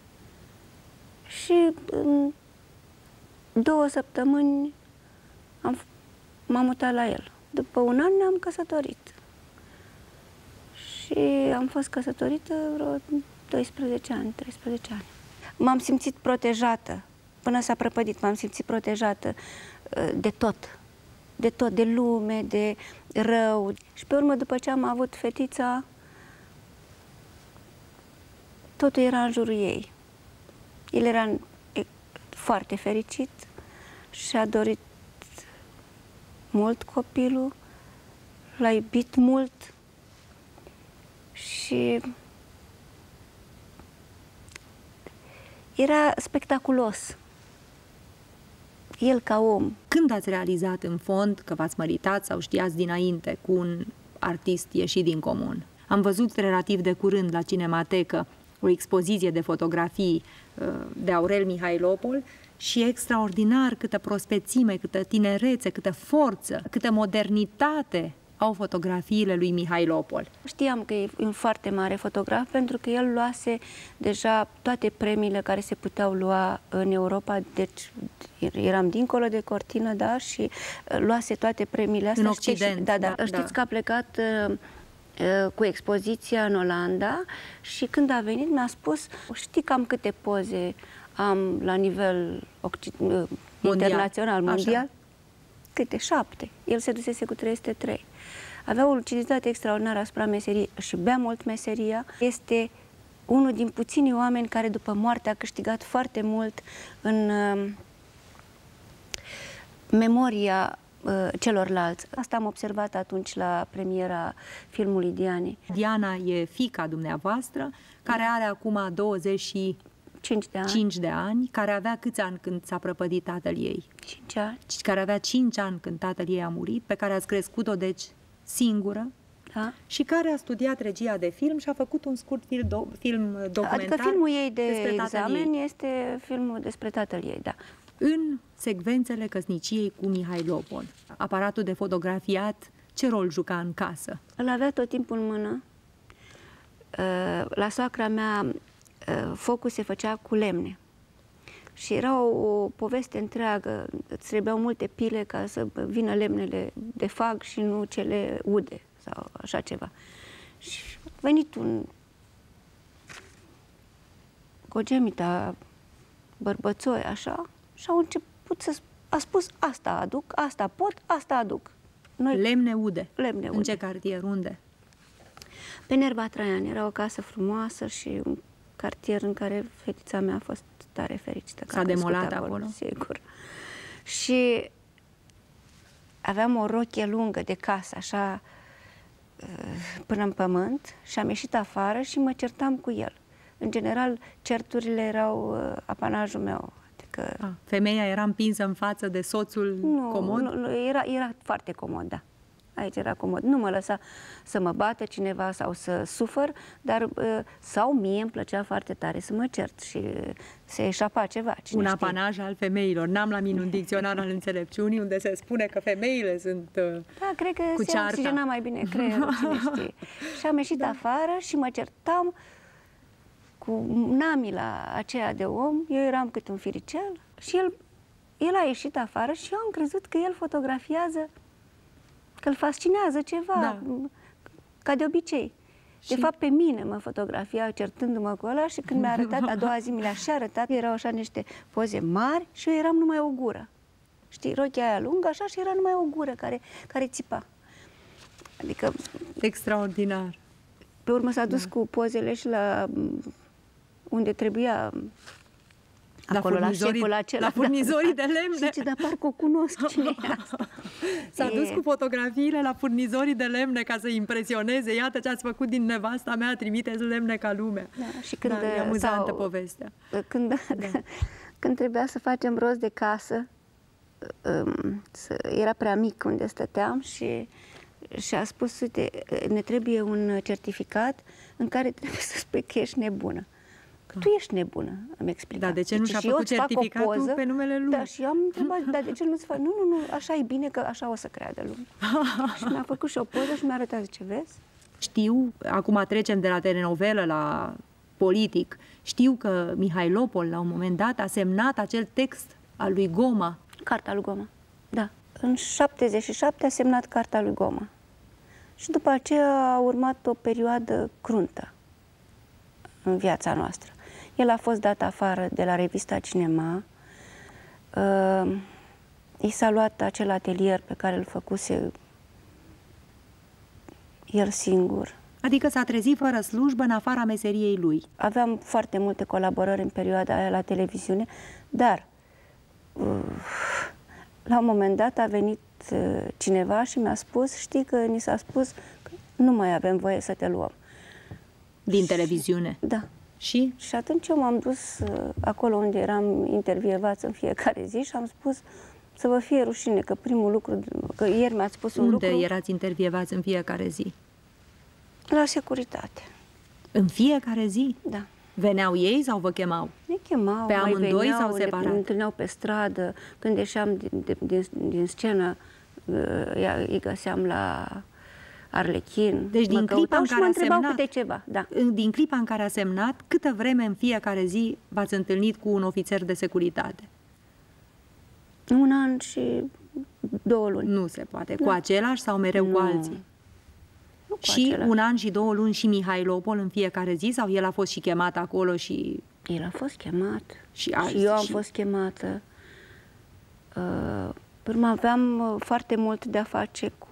și în două săptămâni am, m-am mutat la el. După un an ne-am căsătorit. Și am fost căsătorită vreo doisprezece ani, treisprezece ani. m-am simțit protejată. Până s-a prăpădit, m-am simțit protejată de tot. De tot, de lume, de rău. Și pe urmă, după ce am avut fetița, totul era în jurul ei. El era foarte fericit și a dorit mult copilul, l-a iubit mult și era spectaculos. El ca om. Când ați realizat în fond că v-ați măritat sau știați dinainte cu un artist ieșit din comun? Am văzut relativ de curând la Cinematecă o expoziție de fotografii de Aurel Mihailopol și extraordinar câtă prospețime, câtă tinerețe, câtă forță, câtă modernitate au fotografiile lui Mihailopol. Știam că e un foarte mare fotograf pentru că el luase deja toate premiile care se puteau lua în Europa, deci eram dincolo de cortină, da, și luase toate premiile astea. În Occident. Știți, da, da, da, știți da. că a plecat uh, uh, cu expoziția în Olanda și când a venit mi-a spus, știi cam câte poze am la nivel mondial. internațional, mondial? Așa. Câte? Șapte. El se dusese cu trei sute trei. Avea o luciditate extraordinară asupra meseriei și bea mult meseria. Este unul din puținii oameni care după moarte a câștigat foarte mult în uh, memoria uh, celorlalți. Asta am observat atunci la premiera filmului Diane. Diana e fiica dumneavoastră, care are acum douăzeci și cinci de ani. cinci de ani, care avea câți ani când s-a prăpădit tatăl ei? cinci ani. Care avea cinci ani când tatăl ei a murit, pe care ați crescut-o, deci, singură, da. Și care a studiat regia de film și a făcut un scurt film, do- film documentar. Adică filmul ei de examen ei. este filmul despre tatăl ei, da. În secvențele căsniciei cu Mihailopol, aparatul de fotografiat, ce rol juca în casă? Îl avea tot timpul în mână. La soacra mea focul se făcea cu lemne. Și era o, o poveste întreagă. Îți trebuiau multe pile ca să vină lemnele de fag și nu cele ude sau așa ceva. Și a venit un cogemita bărbățoi așa și au început să a spus asta aduc, asta pot, asta aduc. Noi, lemne ude. Lemne ude. În ce cartier? Unde? Pe Nerva Traian. Era o casă frumoasă și un cartier în care fetița mea a fost tare fericită. S-a demolat acolo, acolo? Sigur. Și aveam o rochie lungă de casă, așa, până în pământ și am ieșit afară și mă certam cu el. În general, certurile erau apanajul meu. Adică... A, femeia era împinsă în față de soțul nu, comod? Nu, nu, era, era foarte comod, da. Aici era comod. Nu mă lăsa să mă bată cineva sau să sufăr, dar sau mie îmi plăcea foarte tare să mă cert și se eșapa ceva. Un apanaj al femeilor. N-am la mine un dicționar al înțelepciunii unde se spune că femeile sunt Da, cred că cu se cearta. oxigena mai bine creierul, cine știe. Și am ieșit da. afară și mă certam cu namila aceea de om. Eu eram cât un firicel și el, el a ieșit afară și eu am crezut că el fotografiază, că îl fascinează ceva, da. ca de obicei. De și... fapt, pe mine mă fotografia certându-mă cu ăla și când mi-a arătat, a doua zi mi le-a și arătat, erau așa niște poze mari și eu eram numai o gură. Știi, rochia aia lungă, așa, și era numai o gură care, care țipa. Adică... Extraordinar. Pe urmă s-a dus da. cu pozele și la unde trebuia... Acolo, la șecul acela. La furnizorii da, de lemne. Și ce, dar parcă o cunosc, cine e asta? S-a e... dus cu fotografiile la furnizorii de lemne ca să impresioneze. Iată ce ați făcut din nevasta mea, trimiteți lemne ca lumea. Da, și când, da, e amuzantă sau, povestea. Când, da. când trebuia să facem rost de casă, era prea mic unde stăteam și, și a spus, uite, ne trebuie un certificat în care trebuie să spui că ești nebună. Că tu ești nebună, am explicat. Da, de ce nu deci și-a făcut certificatul poză, pe numele lui? Da, și eu am întrebat, dar de ce nu-ți faci? Nu, nu, nu, așa e bine, că așa o să creadă lumea. Și mi-a făcut și o poză și mi-a arătat, zice, vezi? Știu, acum trecem de la telenovelă la politic, știu că Mihailopol, la un moment dat, a semnat acel text al lui Goma. Carta lui Goma, da. În șaptezeci și șapte a semnat Carta lui Goma. Și după aceea a urmat o perioadă cruntă în viața noastră. El a fost dat afară de la revista Cinema. Uh, I s-a luat acel atelier pe care îl făcuse el singur. Adică s-a trezit fără slujbă în afara meseriei lui. Aveam foarte multe colaborări în perioada aia la televiziune, dar uh, la un moment dat a venit uh, cineva și mi-a spus, știi că ni s-a spus că nu mai avem voie să te luăm. Din și, televiziune? Da. Și? Și atunci eu m-am dus uh, acolo unde eram intervievați în fiecare zi și am spus să vă fie rușine, că primul lucru, că ieri mi-ați spus un Unde lucru... erați intervievați în fiecare zi? La securitate. În fiecare zi? Da. Veneau ei sau vă chemau? Ne chemau, pe mai amândoi veneau, sau separat? Ne întâlneau pe stradă, când ieșeam din, din, din scenă, îi găseam la Arlechin. Deci din clipa în care mă a întrebau semnat, câte ceva. Da. Din clipa în care a semnat, câtă vreme în fiecare zi v-ați întâlnit cu un ofițer de securitate? Un an și două luni. Nu se poate. Da. Cu același sau mereu nu. cu alții? Nu cu Și același. un an și două luni și Mihailopol în fiecare zi? Sau el a fost și chemat acolo și... El a fost chemat. Și, alții, și eu am și... fost chemată. Uh, Urmă aveam foarte mult de a face cu,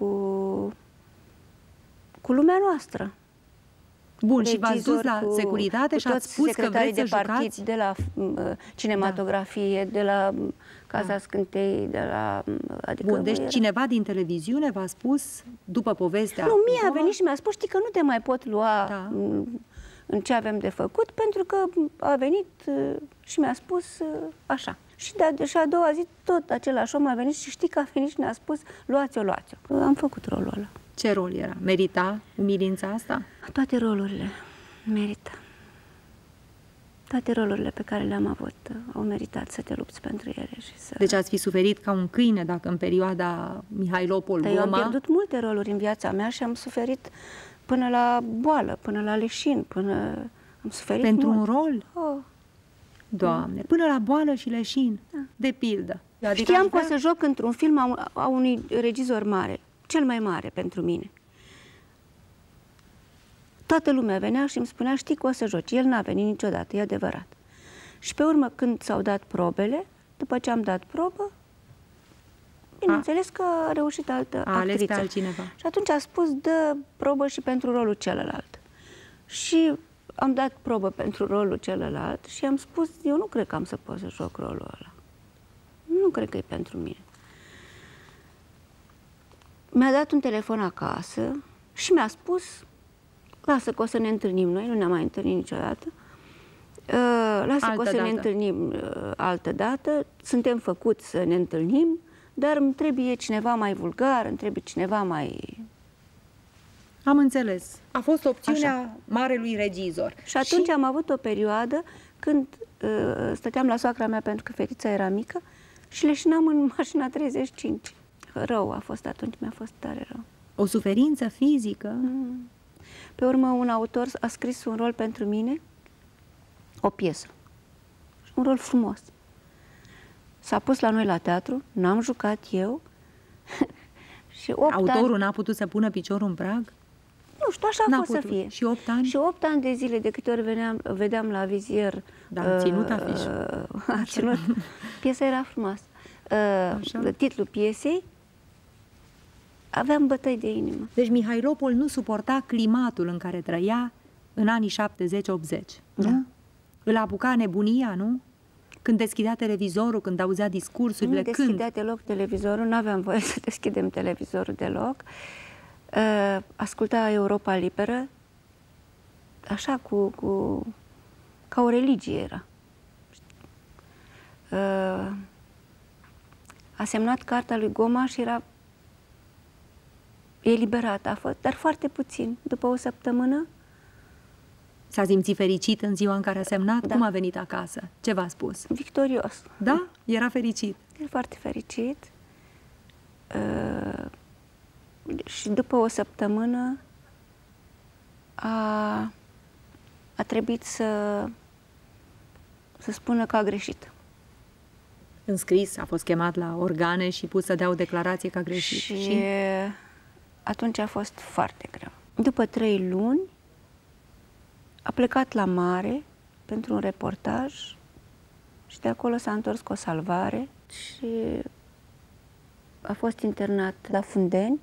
cu lumea noastră. Bun, și v-ați dus la securitate cu și ați spus că vreți de să partid, jucați? de la uh, cinematografie, da. de la Casa da. Scântei, de la... Adică Bun, deci era... cineva din televiziune v-a spus, după povestea... Nu, mie a venit și mi-a spus, știi că nu te mai pot lua da. în ce avem de făcut, pentru că a venit uh, și mi-a spus uh, așa. Și, de, și a doua zi tot același om a venit și știi că a venit și ne-a spus, luați-o, luați-o. Am făcut rolul ăla. Ce rol era? Merita umilința asta? Toate rolurile merită. Toate rolurile pe care le-am avut au meritat să te lupți pentru ele. Și să... Deci ați fi suferit ca un câine dacă în perioada Mihailopol Goma... Eu am pierdut multe roluri în viața mea și am suferit până la boală, până la leșin, până... Am suferit pentru mult. un rol? Oh. Doamne, până la boală și leșin, da. De pildă. Adică știam că vrea... o să joc într-un film a, a unui regizor mare, cel mai mare pentru mine. Toată lumea venea și îmi spunea, știi că o să joci. El n-a venit niciodată, e adevărat. Și pe urmă, când s-au dat probele, după ce am dat probă, bineînțeles că a reușit altă a ales actriță. pe altcineva. Și atunci a spus, dă probă și pentru rolul celălalt. Și am dat probă pentru rolul celălalt și am spus, eu nu cred că am să pot să joc rolul ăla. Nu cred că e pentru mine. Mi-a dat un telefon acasă și mi-a spus, lasă că o să ne întâlnim noi, nu ne-am mai întâlnit niciodată, uh, lasă altă că o să dată. ne întâlnim uh, altă dată, suntem făcuți să ne întâlnim, dar îmi trebuie cineva mai vulgar, îmi trebuie cineva mai... Am înțeles. A fost opțiunea Așa. marelui regizor. Și atunci și... am avut o perioadă când uh, stăteam la soacra mea pentru că fetița era mică și leșinam în mașina treizeci și cinci. Rău a fost atunci, mi-a fost tare rău. O suferință fizică? Mm. Pe urmă, un autor a scris un rol pentru mine, o piesă. Un rol frumos. S-a pus la noi la teatru, n-am jucat eu. Și opt Autorul ani... n-a putut să pună piciorul în prag? Nu știu, așa a fost putut. să fie. Și opt ani? Și opt ani de zile, de câte ori veneam, vedeam la vizier... Da, uh, ținut afiș. Uh, a ținut. Piesa era frumoasă. Uh, titlul piesei, aveam bătăi de inimă. Deci Mihailopol nu suporta climatul în care trăia în anii șaptezeci optzeci. Da. Nu? Îl apuca nebunia, nu? Când deschidea televizorul, când auzea discursurile, nu când? Nu deschidea deloc televizorul, nu aveam voie să deschidem televizorul deloc. Uh, asculta Europa Liberă, așa, cu, cu, ca o religie era. Uh, a semnat cartea lui Goma și era eliberat, a fost, dar foarte puțin. După o săptămână... S-a simțit fericit în ziua în care a semnat? Da. Cum a venit acasă? Ce v-a spus? Victorios. Da? Era fericit? E foarte fericit. Uh, și după o săptămână a, a trebuit să, să spună că a greșit. Înscris, a fost chemat la organe și pus să dea o declarație că a greșit. Și, și atunci a fost foarte greu. După trei luni a plecat la mare pentru un reportaj și de acolo s-a întors cu o salvare și a fost internat la Fundeni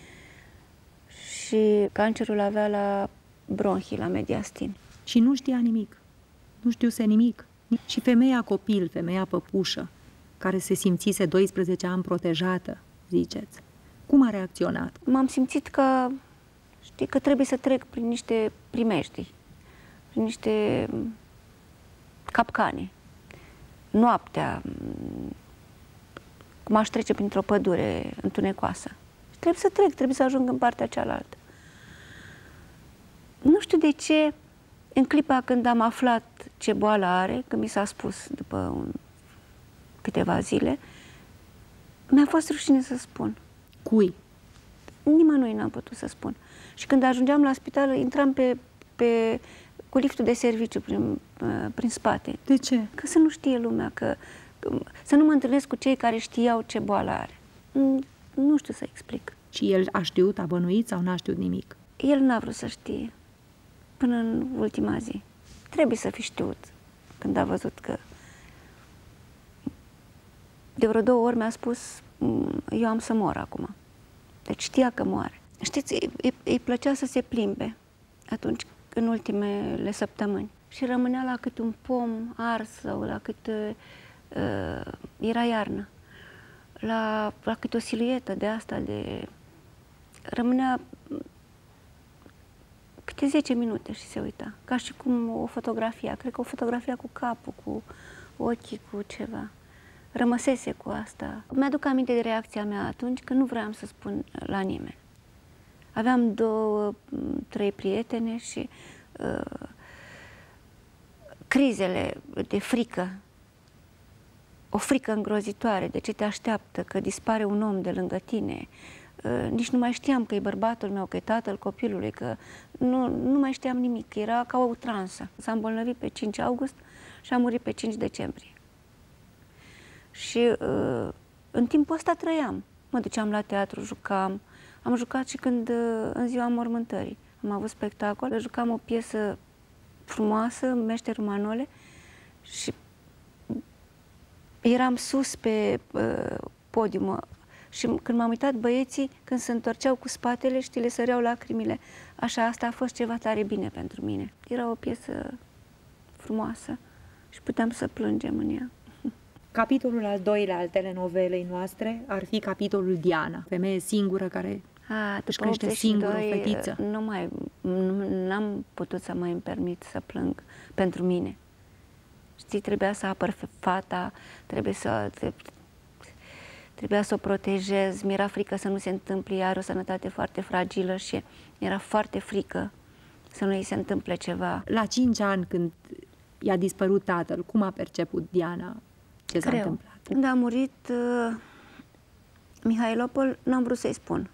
și cancerul avea la bronhii, la mediastin. Și nu știa nimic. Nu știuse nimic. Și femeia copil, femeia păpușă, care se simțise doisprezece ani protejată, ziceți, cum a reacționat? M-am simțit că, știi, că trebuie să trec prin niște primejdii, prin niște capcane. Noaptea, cum aș trece printr-o pădure întunecoasă. Și trebuie să trec, trebuie să ajung în partea cealaltă. Nu știu de ce, în clipa când am aflat ce boală are, când mi s-a spus după un, câteva zile, mi-a fost rușine să spun. Cui? Nimănui n-am putut să spun. Și când ajungeam la spital, intram pe, pe, cu liftul de serviciu prin, prin spate. De ce? Că să nu știe lumea, că, că, să nu mă întâlnesc cu cei care știau ce boală are. Nu știu să explic. Și el a știut, a bănuit sau n-a știut nimic? El n-a vrut să știe până în ultima zi. Trebuie să fi știut când a văzut că... De vreo două ori mi-a spus, eu am să mor acum. Deci știa că moare. Știți, îi, îi plăcea să se plimbe atunci, în ultimele săptămâni. Și rămânea la cât un pom ars sau la cât uh, era iarnă. La, la cât o siluetă de asta, de... Rămânea câte zece minute și se uita. Ca și cum o fotografia. Cred că o fotografia cu capul, cu ochii, cu ceva. Rămăsese cu asta. Mi-aduc aminte de reacția mea atunci, că nu vreau să spun la nimeni. Aveam două, trei prietene și uh, crizele de frică, o frică îngrozitoare de ce te așteaptă, că dispare un om de lângă tine. Uh, nici nu mai știam că e bărbatul meu, că e tatăl copilului, că nu, nu mai știam nimic. Era ca o transă. S-a îmbolnăvit pe cinci august și a murit pe cinci decembrie. Și uh, în timpul ăsta trăiam. Mă duceam la teatru, jucam. Am jucat și când, uh, în ziua mormântării. Am avut spectacol, jucam o piesă frumoasă, Meșterul Manole, și eram sus pe uh, podium. Și când m-am uitat, băieții, când se întorceau cu spatele, știi, le săreau lacrimile. Așa, asta a fost ceva tare bine pentru mine. Era o piesă frumoasă și puteam să plângem în ea. Capitolul al doilea al telenovelei noastre ar fi capitolul Diana, femeie singură care A, își crește singură o fetiță. Nu mai, n-am putut să mă permit să plâng pentru mine. Știi, trebuia să apăr fata, trebuie să, trebuia să o protejez, mi-era frică să nu se întâmple, ea are o sănătate foarte fragilă și mi-era foarte frică să nu îi se întâmple ceva. La cinci ani, când i-a dispărut tatăl, cum a perceput Diana ce s-a întâmplat? Când a murit uh, Mihailopol, n-am vrut să-i spun.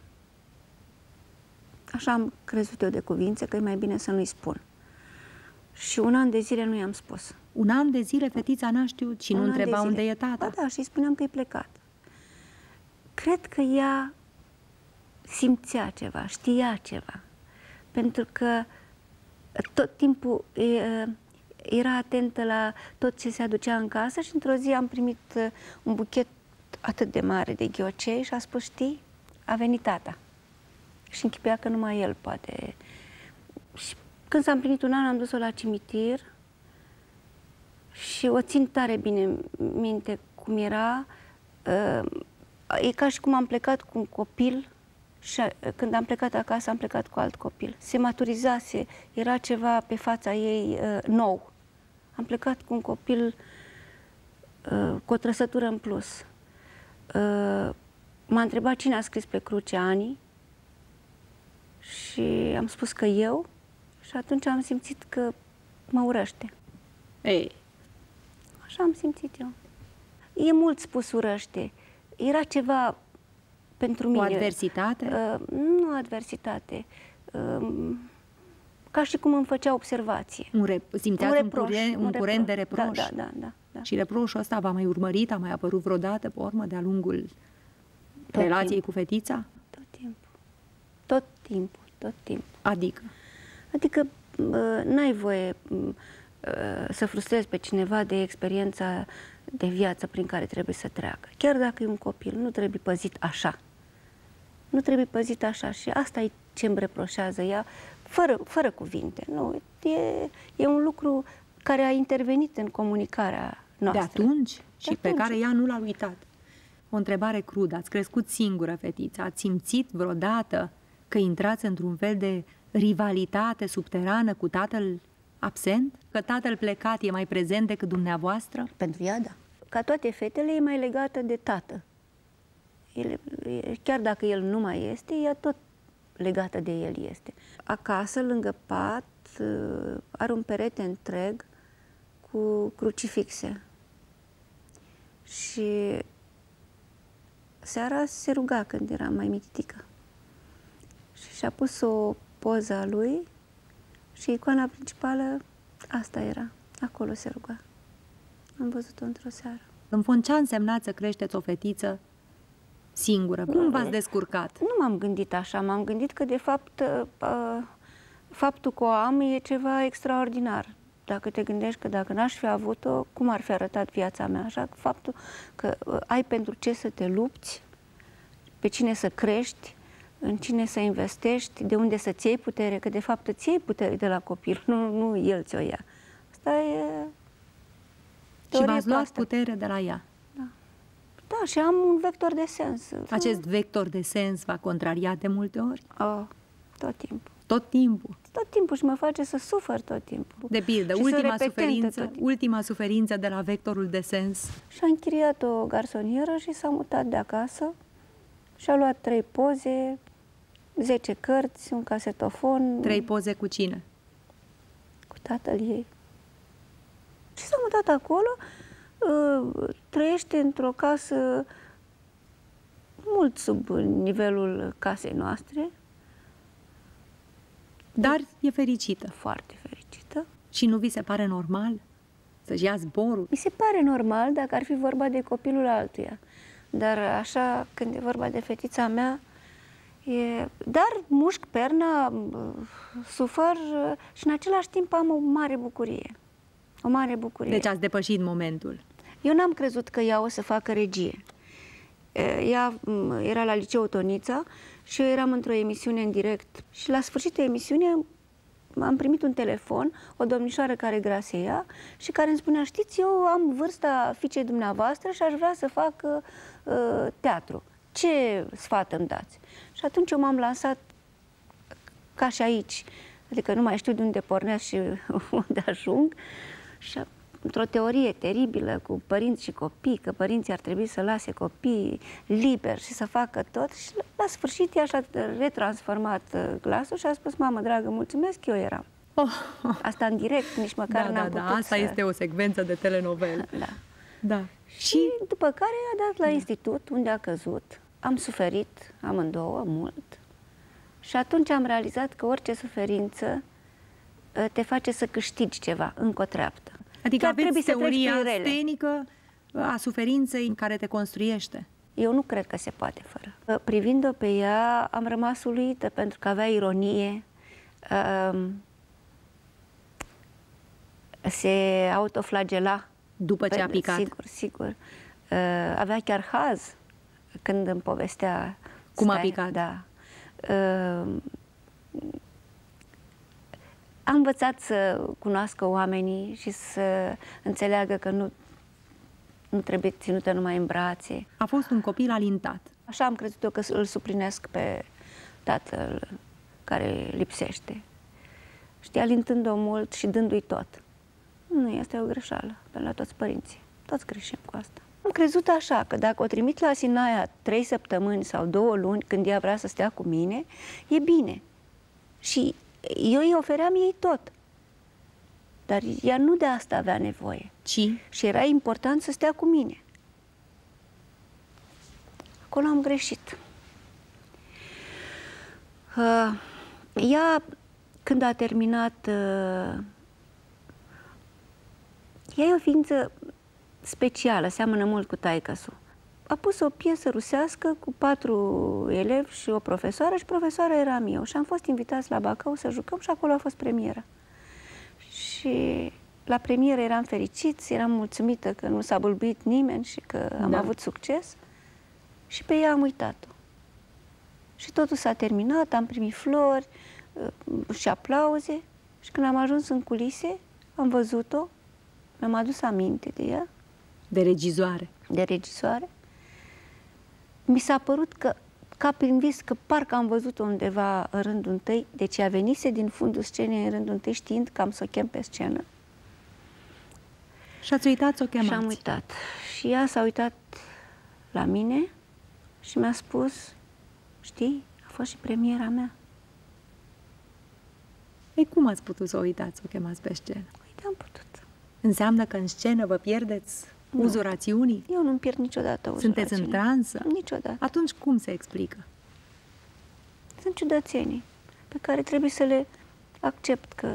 Așa am crezut eu de cuvințe, că e mai bine să nu-i spun. Și un an de zile nu i-am spus. Un an de zile fetița n-a știut și un nu întreba unde e tata? Ba da, și îi spuneam că e plecat. Cred că ea simțea ceva, știa ceva. Pentru că tot timpul e, era atentă la tot ce se aducea în casă și într-o zi am primit un buchet atât de mare de ghiocei și a spus, știi, a venit tata. Și închipea că numai el poate. Și când s-a împlinit un an, am dus-o la cimitir și o țin tare bine minte cum era. E ca și cum am plecat cu un copil și când am plecat acasă, am plecat cu alt copil. Se maturizase, era ceva pe fața ei nou. Am plecat cu un copil cu o trăsătură în plus. M-a întrebat cine a scris pe cruce Ani și am spus că eu și atunci am simțit că mă urăște. Ei. Așa am simțit eu. E mult spus urăște. Era ceva pentru mine. O adversitate? Uh, nu adversitate. Uh, ca și cum îmi făcea observație. Un re simțeați un, reproș, un, curent, un, un curent de reproș? Da, da, da, da. Și reproșul ăsta v-a mai urmărit? A mai apărut vreodată, pe urmă, de-a lungul tot relației timpul. Cu fetița? Tot timpul. Tot timpul, tot timpul. Adică? Adică uh, n-ai voie... Uh, să frustrezi pe cineva de experiența de viață prin care trebuie să treacă. Chiar dacă e un copil, nu trebuie păzit așa. Nu trebuie păzit așa și asta e ce îmi reproșează ea, fără, fără cuvinte. Nu, e, e un lucru care a intervenit în comunicarea noastră. De atunci de și atunci. Pe care ea nu l-a uitat. O întrebare crudă. Ați crescut singură, fetiță. Ați simțit vreodată că intrați într-un fel de rivalitate subterană cu tatăl absent? Că tatăl plecat e mai prezent decât dumneavoastră? Pentru ea, da. Ca toate fetele, e mai legată de tată. El, chiar dacă el nu mai este, ea tot legată de el este. Acasă, lângă pat, are un perete întreg cu crucifixe. Și seara se ruga când era mai mititică. Și și-a pus o poză a lui și icoana principală, asta era. Acolo se ruga. Am văzut-o într-o seară. În fond, ce a însemnat să creșteți o fetiță singură? Cum v-ați descurcat? Nu m-am gândit așa. M-am gândit că, de fapt, faptul că o am e ceva extraordinar. Dacă te gândești că dacă n-aș fi avut-o, cum ar fi arătat viața mea? Așa că faptul că ai pentru ce să te lupți, pe cine să crești, în cine să investești, de unde să-ți iei putere, că de fapt îți iei putere de la copil, nu, nu el ți-o ia. Asta e... Și v-ați luat putere de la ea. Da. Da, și am un vector de sens. Acest vector de sens v-a contrariat de multe ori? Oh, tot timpul. Tot timpul? Tot timpul și mă face să sufăr tot timpul. De pildă, ultima suferință, ultima suferință de la vectorul de sens. Și-a închiriat o garsonieră și s-a mutat de acasă și a luat trei poze, zece cărți, un casetofon. Trei poze cu cine? Cu tatăl ei. Și s-a mutat acolo, trăiește într-o casă mult sub nivelul casei noastre. Dar e fericită. Foarte fericită. Și nu vi se pare normal să-și ia zborul? Mi se pare normal dacă ar fi vorba de copilul altuia. Dar așa, când e vorba de fetița mea, e... Dar mușc perna, sufăr și în același timp am o mare bucurie. O mare bucurie. Deci ați depășit momentul. Eu n-am crezut că ea o să facă regie. Ea era la Liceul Tonița și eu eram într-o emisiune în direct. Și la sfârșitul emisiunii am primit un telefon, o domnișoară care grase ea și care îmi spunea: știți, eu am vârsta fiicei dumneavoastră și aș vrea să fac uh, teatru. Ce sfat îmi dați? Și atunci eu m-am lansat ca și aici. Adică nu mai știu de unde pornesc și unde ajung. Și într-o teorie teribilă cu părinți și copii, că părinții ar trebui să lase copiii liberi și să facă tot. Și la sfârșit ea și-a retransformat glasul și a spus: mamă dragă, mulțumesc, eu eram. Oh. Asta în direct, nici măcar da, n-am da, putut da, asta să... este o secvență de telenovelă. Da. Da. Și, și după care a dat la da. institut, unde a căzut. Am suferit amândouă mult. Și atunci am realizat că orice suferință te face să câștigi ceva, încă o treaptă. Adică chiar aveți teoria stenică a suferinței în care te construiește. Eu nu cred că se poate fără. Privind-o pe ea, am rămas uluită pentru că avea ironie, se autoflagela. După ce a picat. Sigur, sigur. Avea chiar haz când îmi povestea. Cum stai, a picat? Da. A învățat să cunoască oamenii și să înțeleagă că nu, nu trebuie ținută numai în brațe. A fost un copil alintat. Așa am crezut eu că îl suplinesc pe tatăl care lipsește. Știi, alintând-o mult și dându-i tot. Nu este o greșeală pe la toți părinții. Toți greșim cu asta. Am crezut așa, că dacă o trimit la Sinaia trei săptămâni sau două luni, când ea vrea să stea cu mine, e bine. Și eu îi ofeream ei tot. Dar ea nu de asta avea nevoie. Ci? Și era important să stea cu mine. Acolo am greșit. Uh, ea, când a terminat... Uh, ea e o ființă specială, seamănă mult cu taică-su. A pus o piesă rusească cu patru elevi și o profesoară și profesoara eram eu. Și am fost invitați la Bacău să jucăm și acolo a fost premiera. Și la premieră eram fericiți, eram mulțumită că nu s-a bâlbuit nimeni și că am Da. avut succes. Și pe ea am uitat-o. Și totul s-a terminat, am primit flori uh, și aplauze. Și când am ajuns în culise, am văzut-o, mi-am adus aminte de ea, De regizoare. de regisoare. Mi s-a părut că, ca prin vis, că parcă am văzut-o undeva în rândul întâi, deci ea venise din fundul scenei în rândul întâi, știind că am să o chem pe scenă. Și ați uitat să o chemați. Și am uitat. Și ea s-a uitat la mine și mi-a spus, știi, a fost și premiera mea. Ei, cum ați putut să o uitați, să o chemați pe scenă? Uite, am putut. Înseamnă că în scenă vă pierdeți Nu. uzul rațiunii? Eu nu-mi pierd niciodată uzul Sunteți în rațiunii. transă? Niciodată. Atunci cum se explică? Sunt ciudățenii pe care trebuie să le accept, că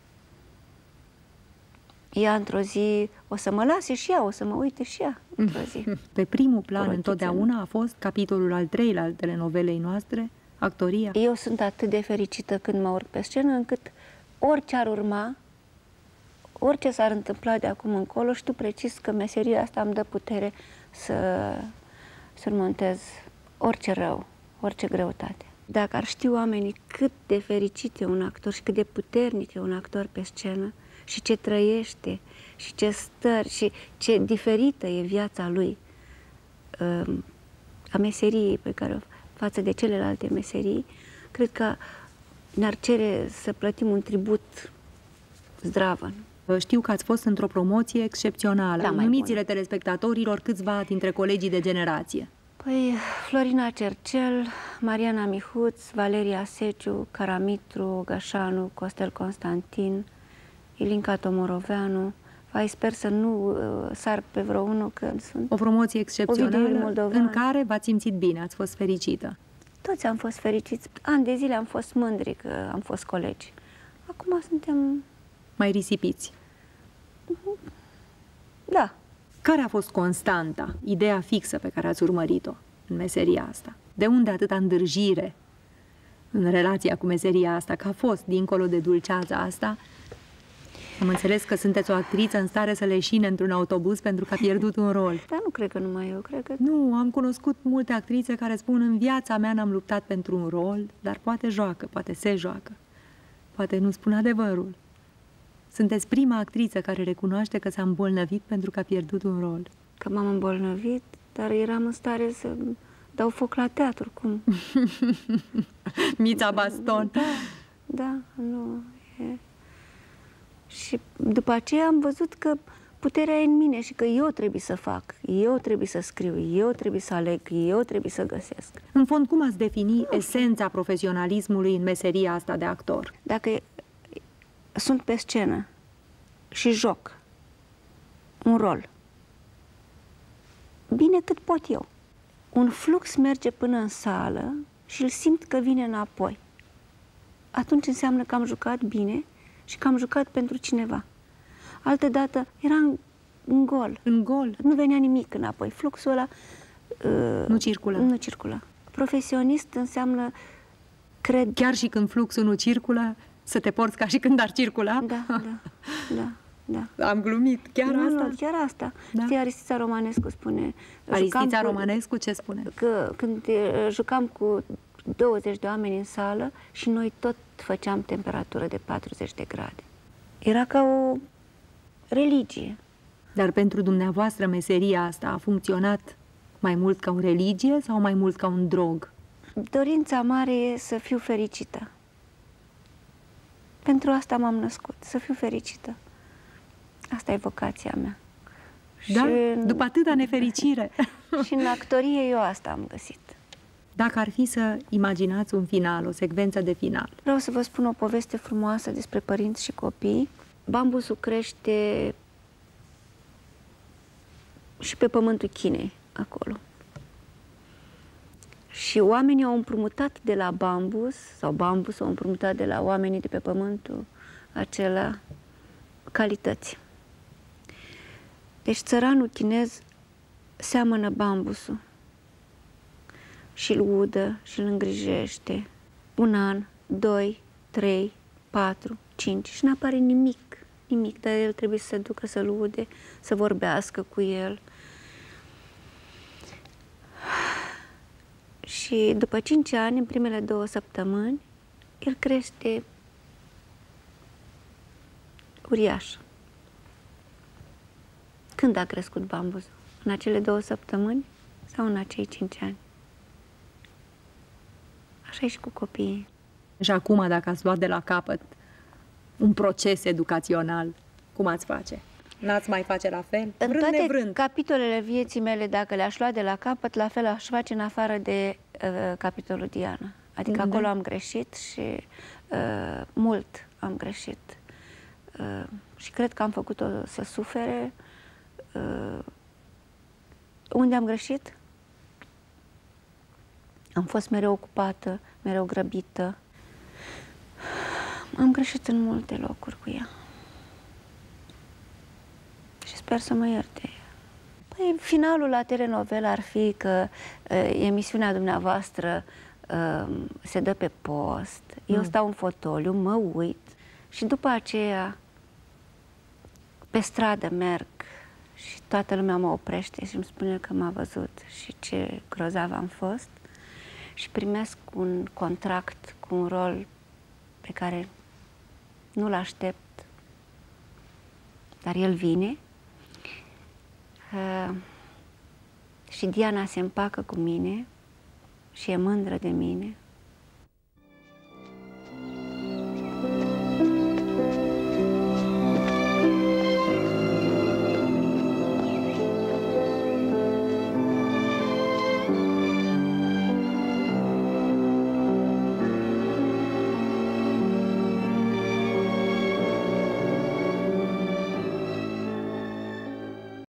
ea într-o zi o să mă lase și ea, o să mă uite și ea într-o zi. Pe primul plan Rochițele. întotdeauna a fost capitolul al treilea al telenovelei noastre, actoria. Eu sunt atât de fericită când mă urc pe scenă, încât orice ar urma, orice s-ar întâmpla de acum încolo, știu precis că meseria asta îmi dă putere să surmontez orice rău, orice greutate. Dacă ar ști oamenii cât de fericit e un actor și cât de puternic e un actor pe scenă și ce trăiește și ce stări și ce diferită e viața lui um, a meseriei pe care o față de celelalte meserii, cred că ne-ar cere să plătim un tribut zdravăn. Știu că ați fost într-o promoție excepțională. Da, mai Numiți-le bună. telespectatorilor câțiva dintre colegii de generație. Păi, Florina Cercel, Mariana Mihuț, Valeria Seciu, Caramitru Gășanu, Costel Constantin, Ilinca Tomoroveanu. Vai, sper să nu uh, sar pe vreo unul, că sunt... O promoție excepțională Ovidiu Moldovan. în care v-ați simțit bine, ați fost fericită. Toți am fost fericiți. Ani de zile am fost mândri că am fost colegi. Acum suntem... Mai risipiți. Da. Care a fost constanta, ideea fixă pe care ați urmărit-o în meseria asta? De unde atâta îndârjire în relația cu meseria asta? Că a fost, dincolo de dulceața asta, am înțeles că sunteți o actriță în stare să leșine într-un autobuz pentru că a pierdut un rol. Dar nu cred că numai eu, cred că... Nu, am cunoscut multe actrițe care spun în viața mea n-am luptat pentru un rol, dar poate joacă, poate se joacă, poate nu spun adevărul. Sunteți prima actriță care recunoaște că s-a îmbolnăvit pentru că a pierdut un rol. Că m-am îmbolnăvit, dar eram în stare să dau foc la teatru, cum? Mița Baston. Da, da, nu. E... Și după aceea am văzut că puterea e în mine și că eu trebuie să fac, eu trebuie să scriu, eu trebuie să aleg, eu trebuie să găsesc. În fond, cum ați defini esența profesionalismului în meseria asta de actor? Dacă sunt pe scenă și joc un rol, bine cât pot eu, un flux merge până în sală și îl simt că vine înapoi. Atunci înseamnă că am jucat bine și că am jucat pentru cineva. Altădată era în, în gol. În gol. Nu venea nimic înapoi. Fluxul ăla uh, Nu circulă. Nu circulă. Profesionist înseamnă, cred... Chiar și când fluxul nu circulă, să te porți ca și când ar circula? Da, da, da, da. Am glumit. Chiar nu, asta? Nu, chiar asta. Da. Știi, Aristița Romanescu spune... Aristița jucam cu- Romanescu ce spune? Că când uh, jucam cu douăzeci de oameni în sală și noi tot făceam temperatură de patruzeci de grade. Era ca o religie. Dar pentru dumneavoastră meseria asta a funcționat mai mult ca o religie sau mai mult ca un drog? Dorința mare e să fiu fericită. Pentru asta m-am născut, să fiu fericită. Asta e vocația mea. Da? Și, După atâta nefericire. și în actorie eu asta am găsit. Dacă ar fi să imaginați un final, o secvență de final. Vreau să vă spun o poveste frumoasă despre părinți și copii. Bambusul crește și pe pământul Chinei, acolo. Și oamenii au împrumutat de la bambus, sau bambus au împrumutat de la oamenii de pe pământul acela calități. Deci țăranul chinez seamănă bambusul și îl udă și îl îngrijește un an, doi, trei, patru, cinci și n-apare nimic, nimic, dar el trebuie să se ducă să-l ude, să vorbească cu el. Și după cinci ani, în primele două săptămâni, el crește uriaș. Când a crescut bambuzul? În acele două săptămâni sau în acei cinci ani? Așa e și cu copiii. Și acum, dacă ați luat de la capăt un proces educațional, cum ați face? N-ați mai face la fel? În Vrând toate nevrând. capitolele vieții mele, dacă le-aș lua de la capăt, la fel aș face în afară de uh, capitolul Diana. Adică Unde? acolo am greșit și uh, mult am greșit. Uh, și cred că am făcut-o să sufere. Uh, unde am greșit? Am fost mereu ocupată, mereu grăbită. Am greșit în multe locuri cu ea. Și sper să mă ierte. Păi, finalul la telenovela ar fi că uh, emisiunea dumneavoastră uh, se dă pe post, mm. eu stau în fotoliu, mă uit și după aceea pe stradă merg și toată lumea mă oprește și îmi spune că m-a văzut și ce grozav am fost și primesc un contract cu un rol pe care nu-l aștept, dar el vine. Uh, și Diana se împacă cu mine și e mândră de mine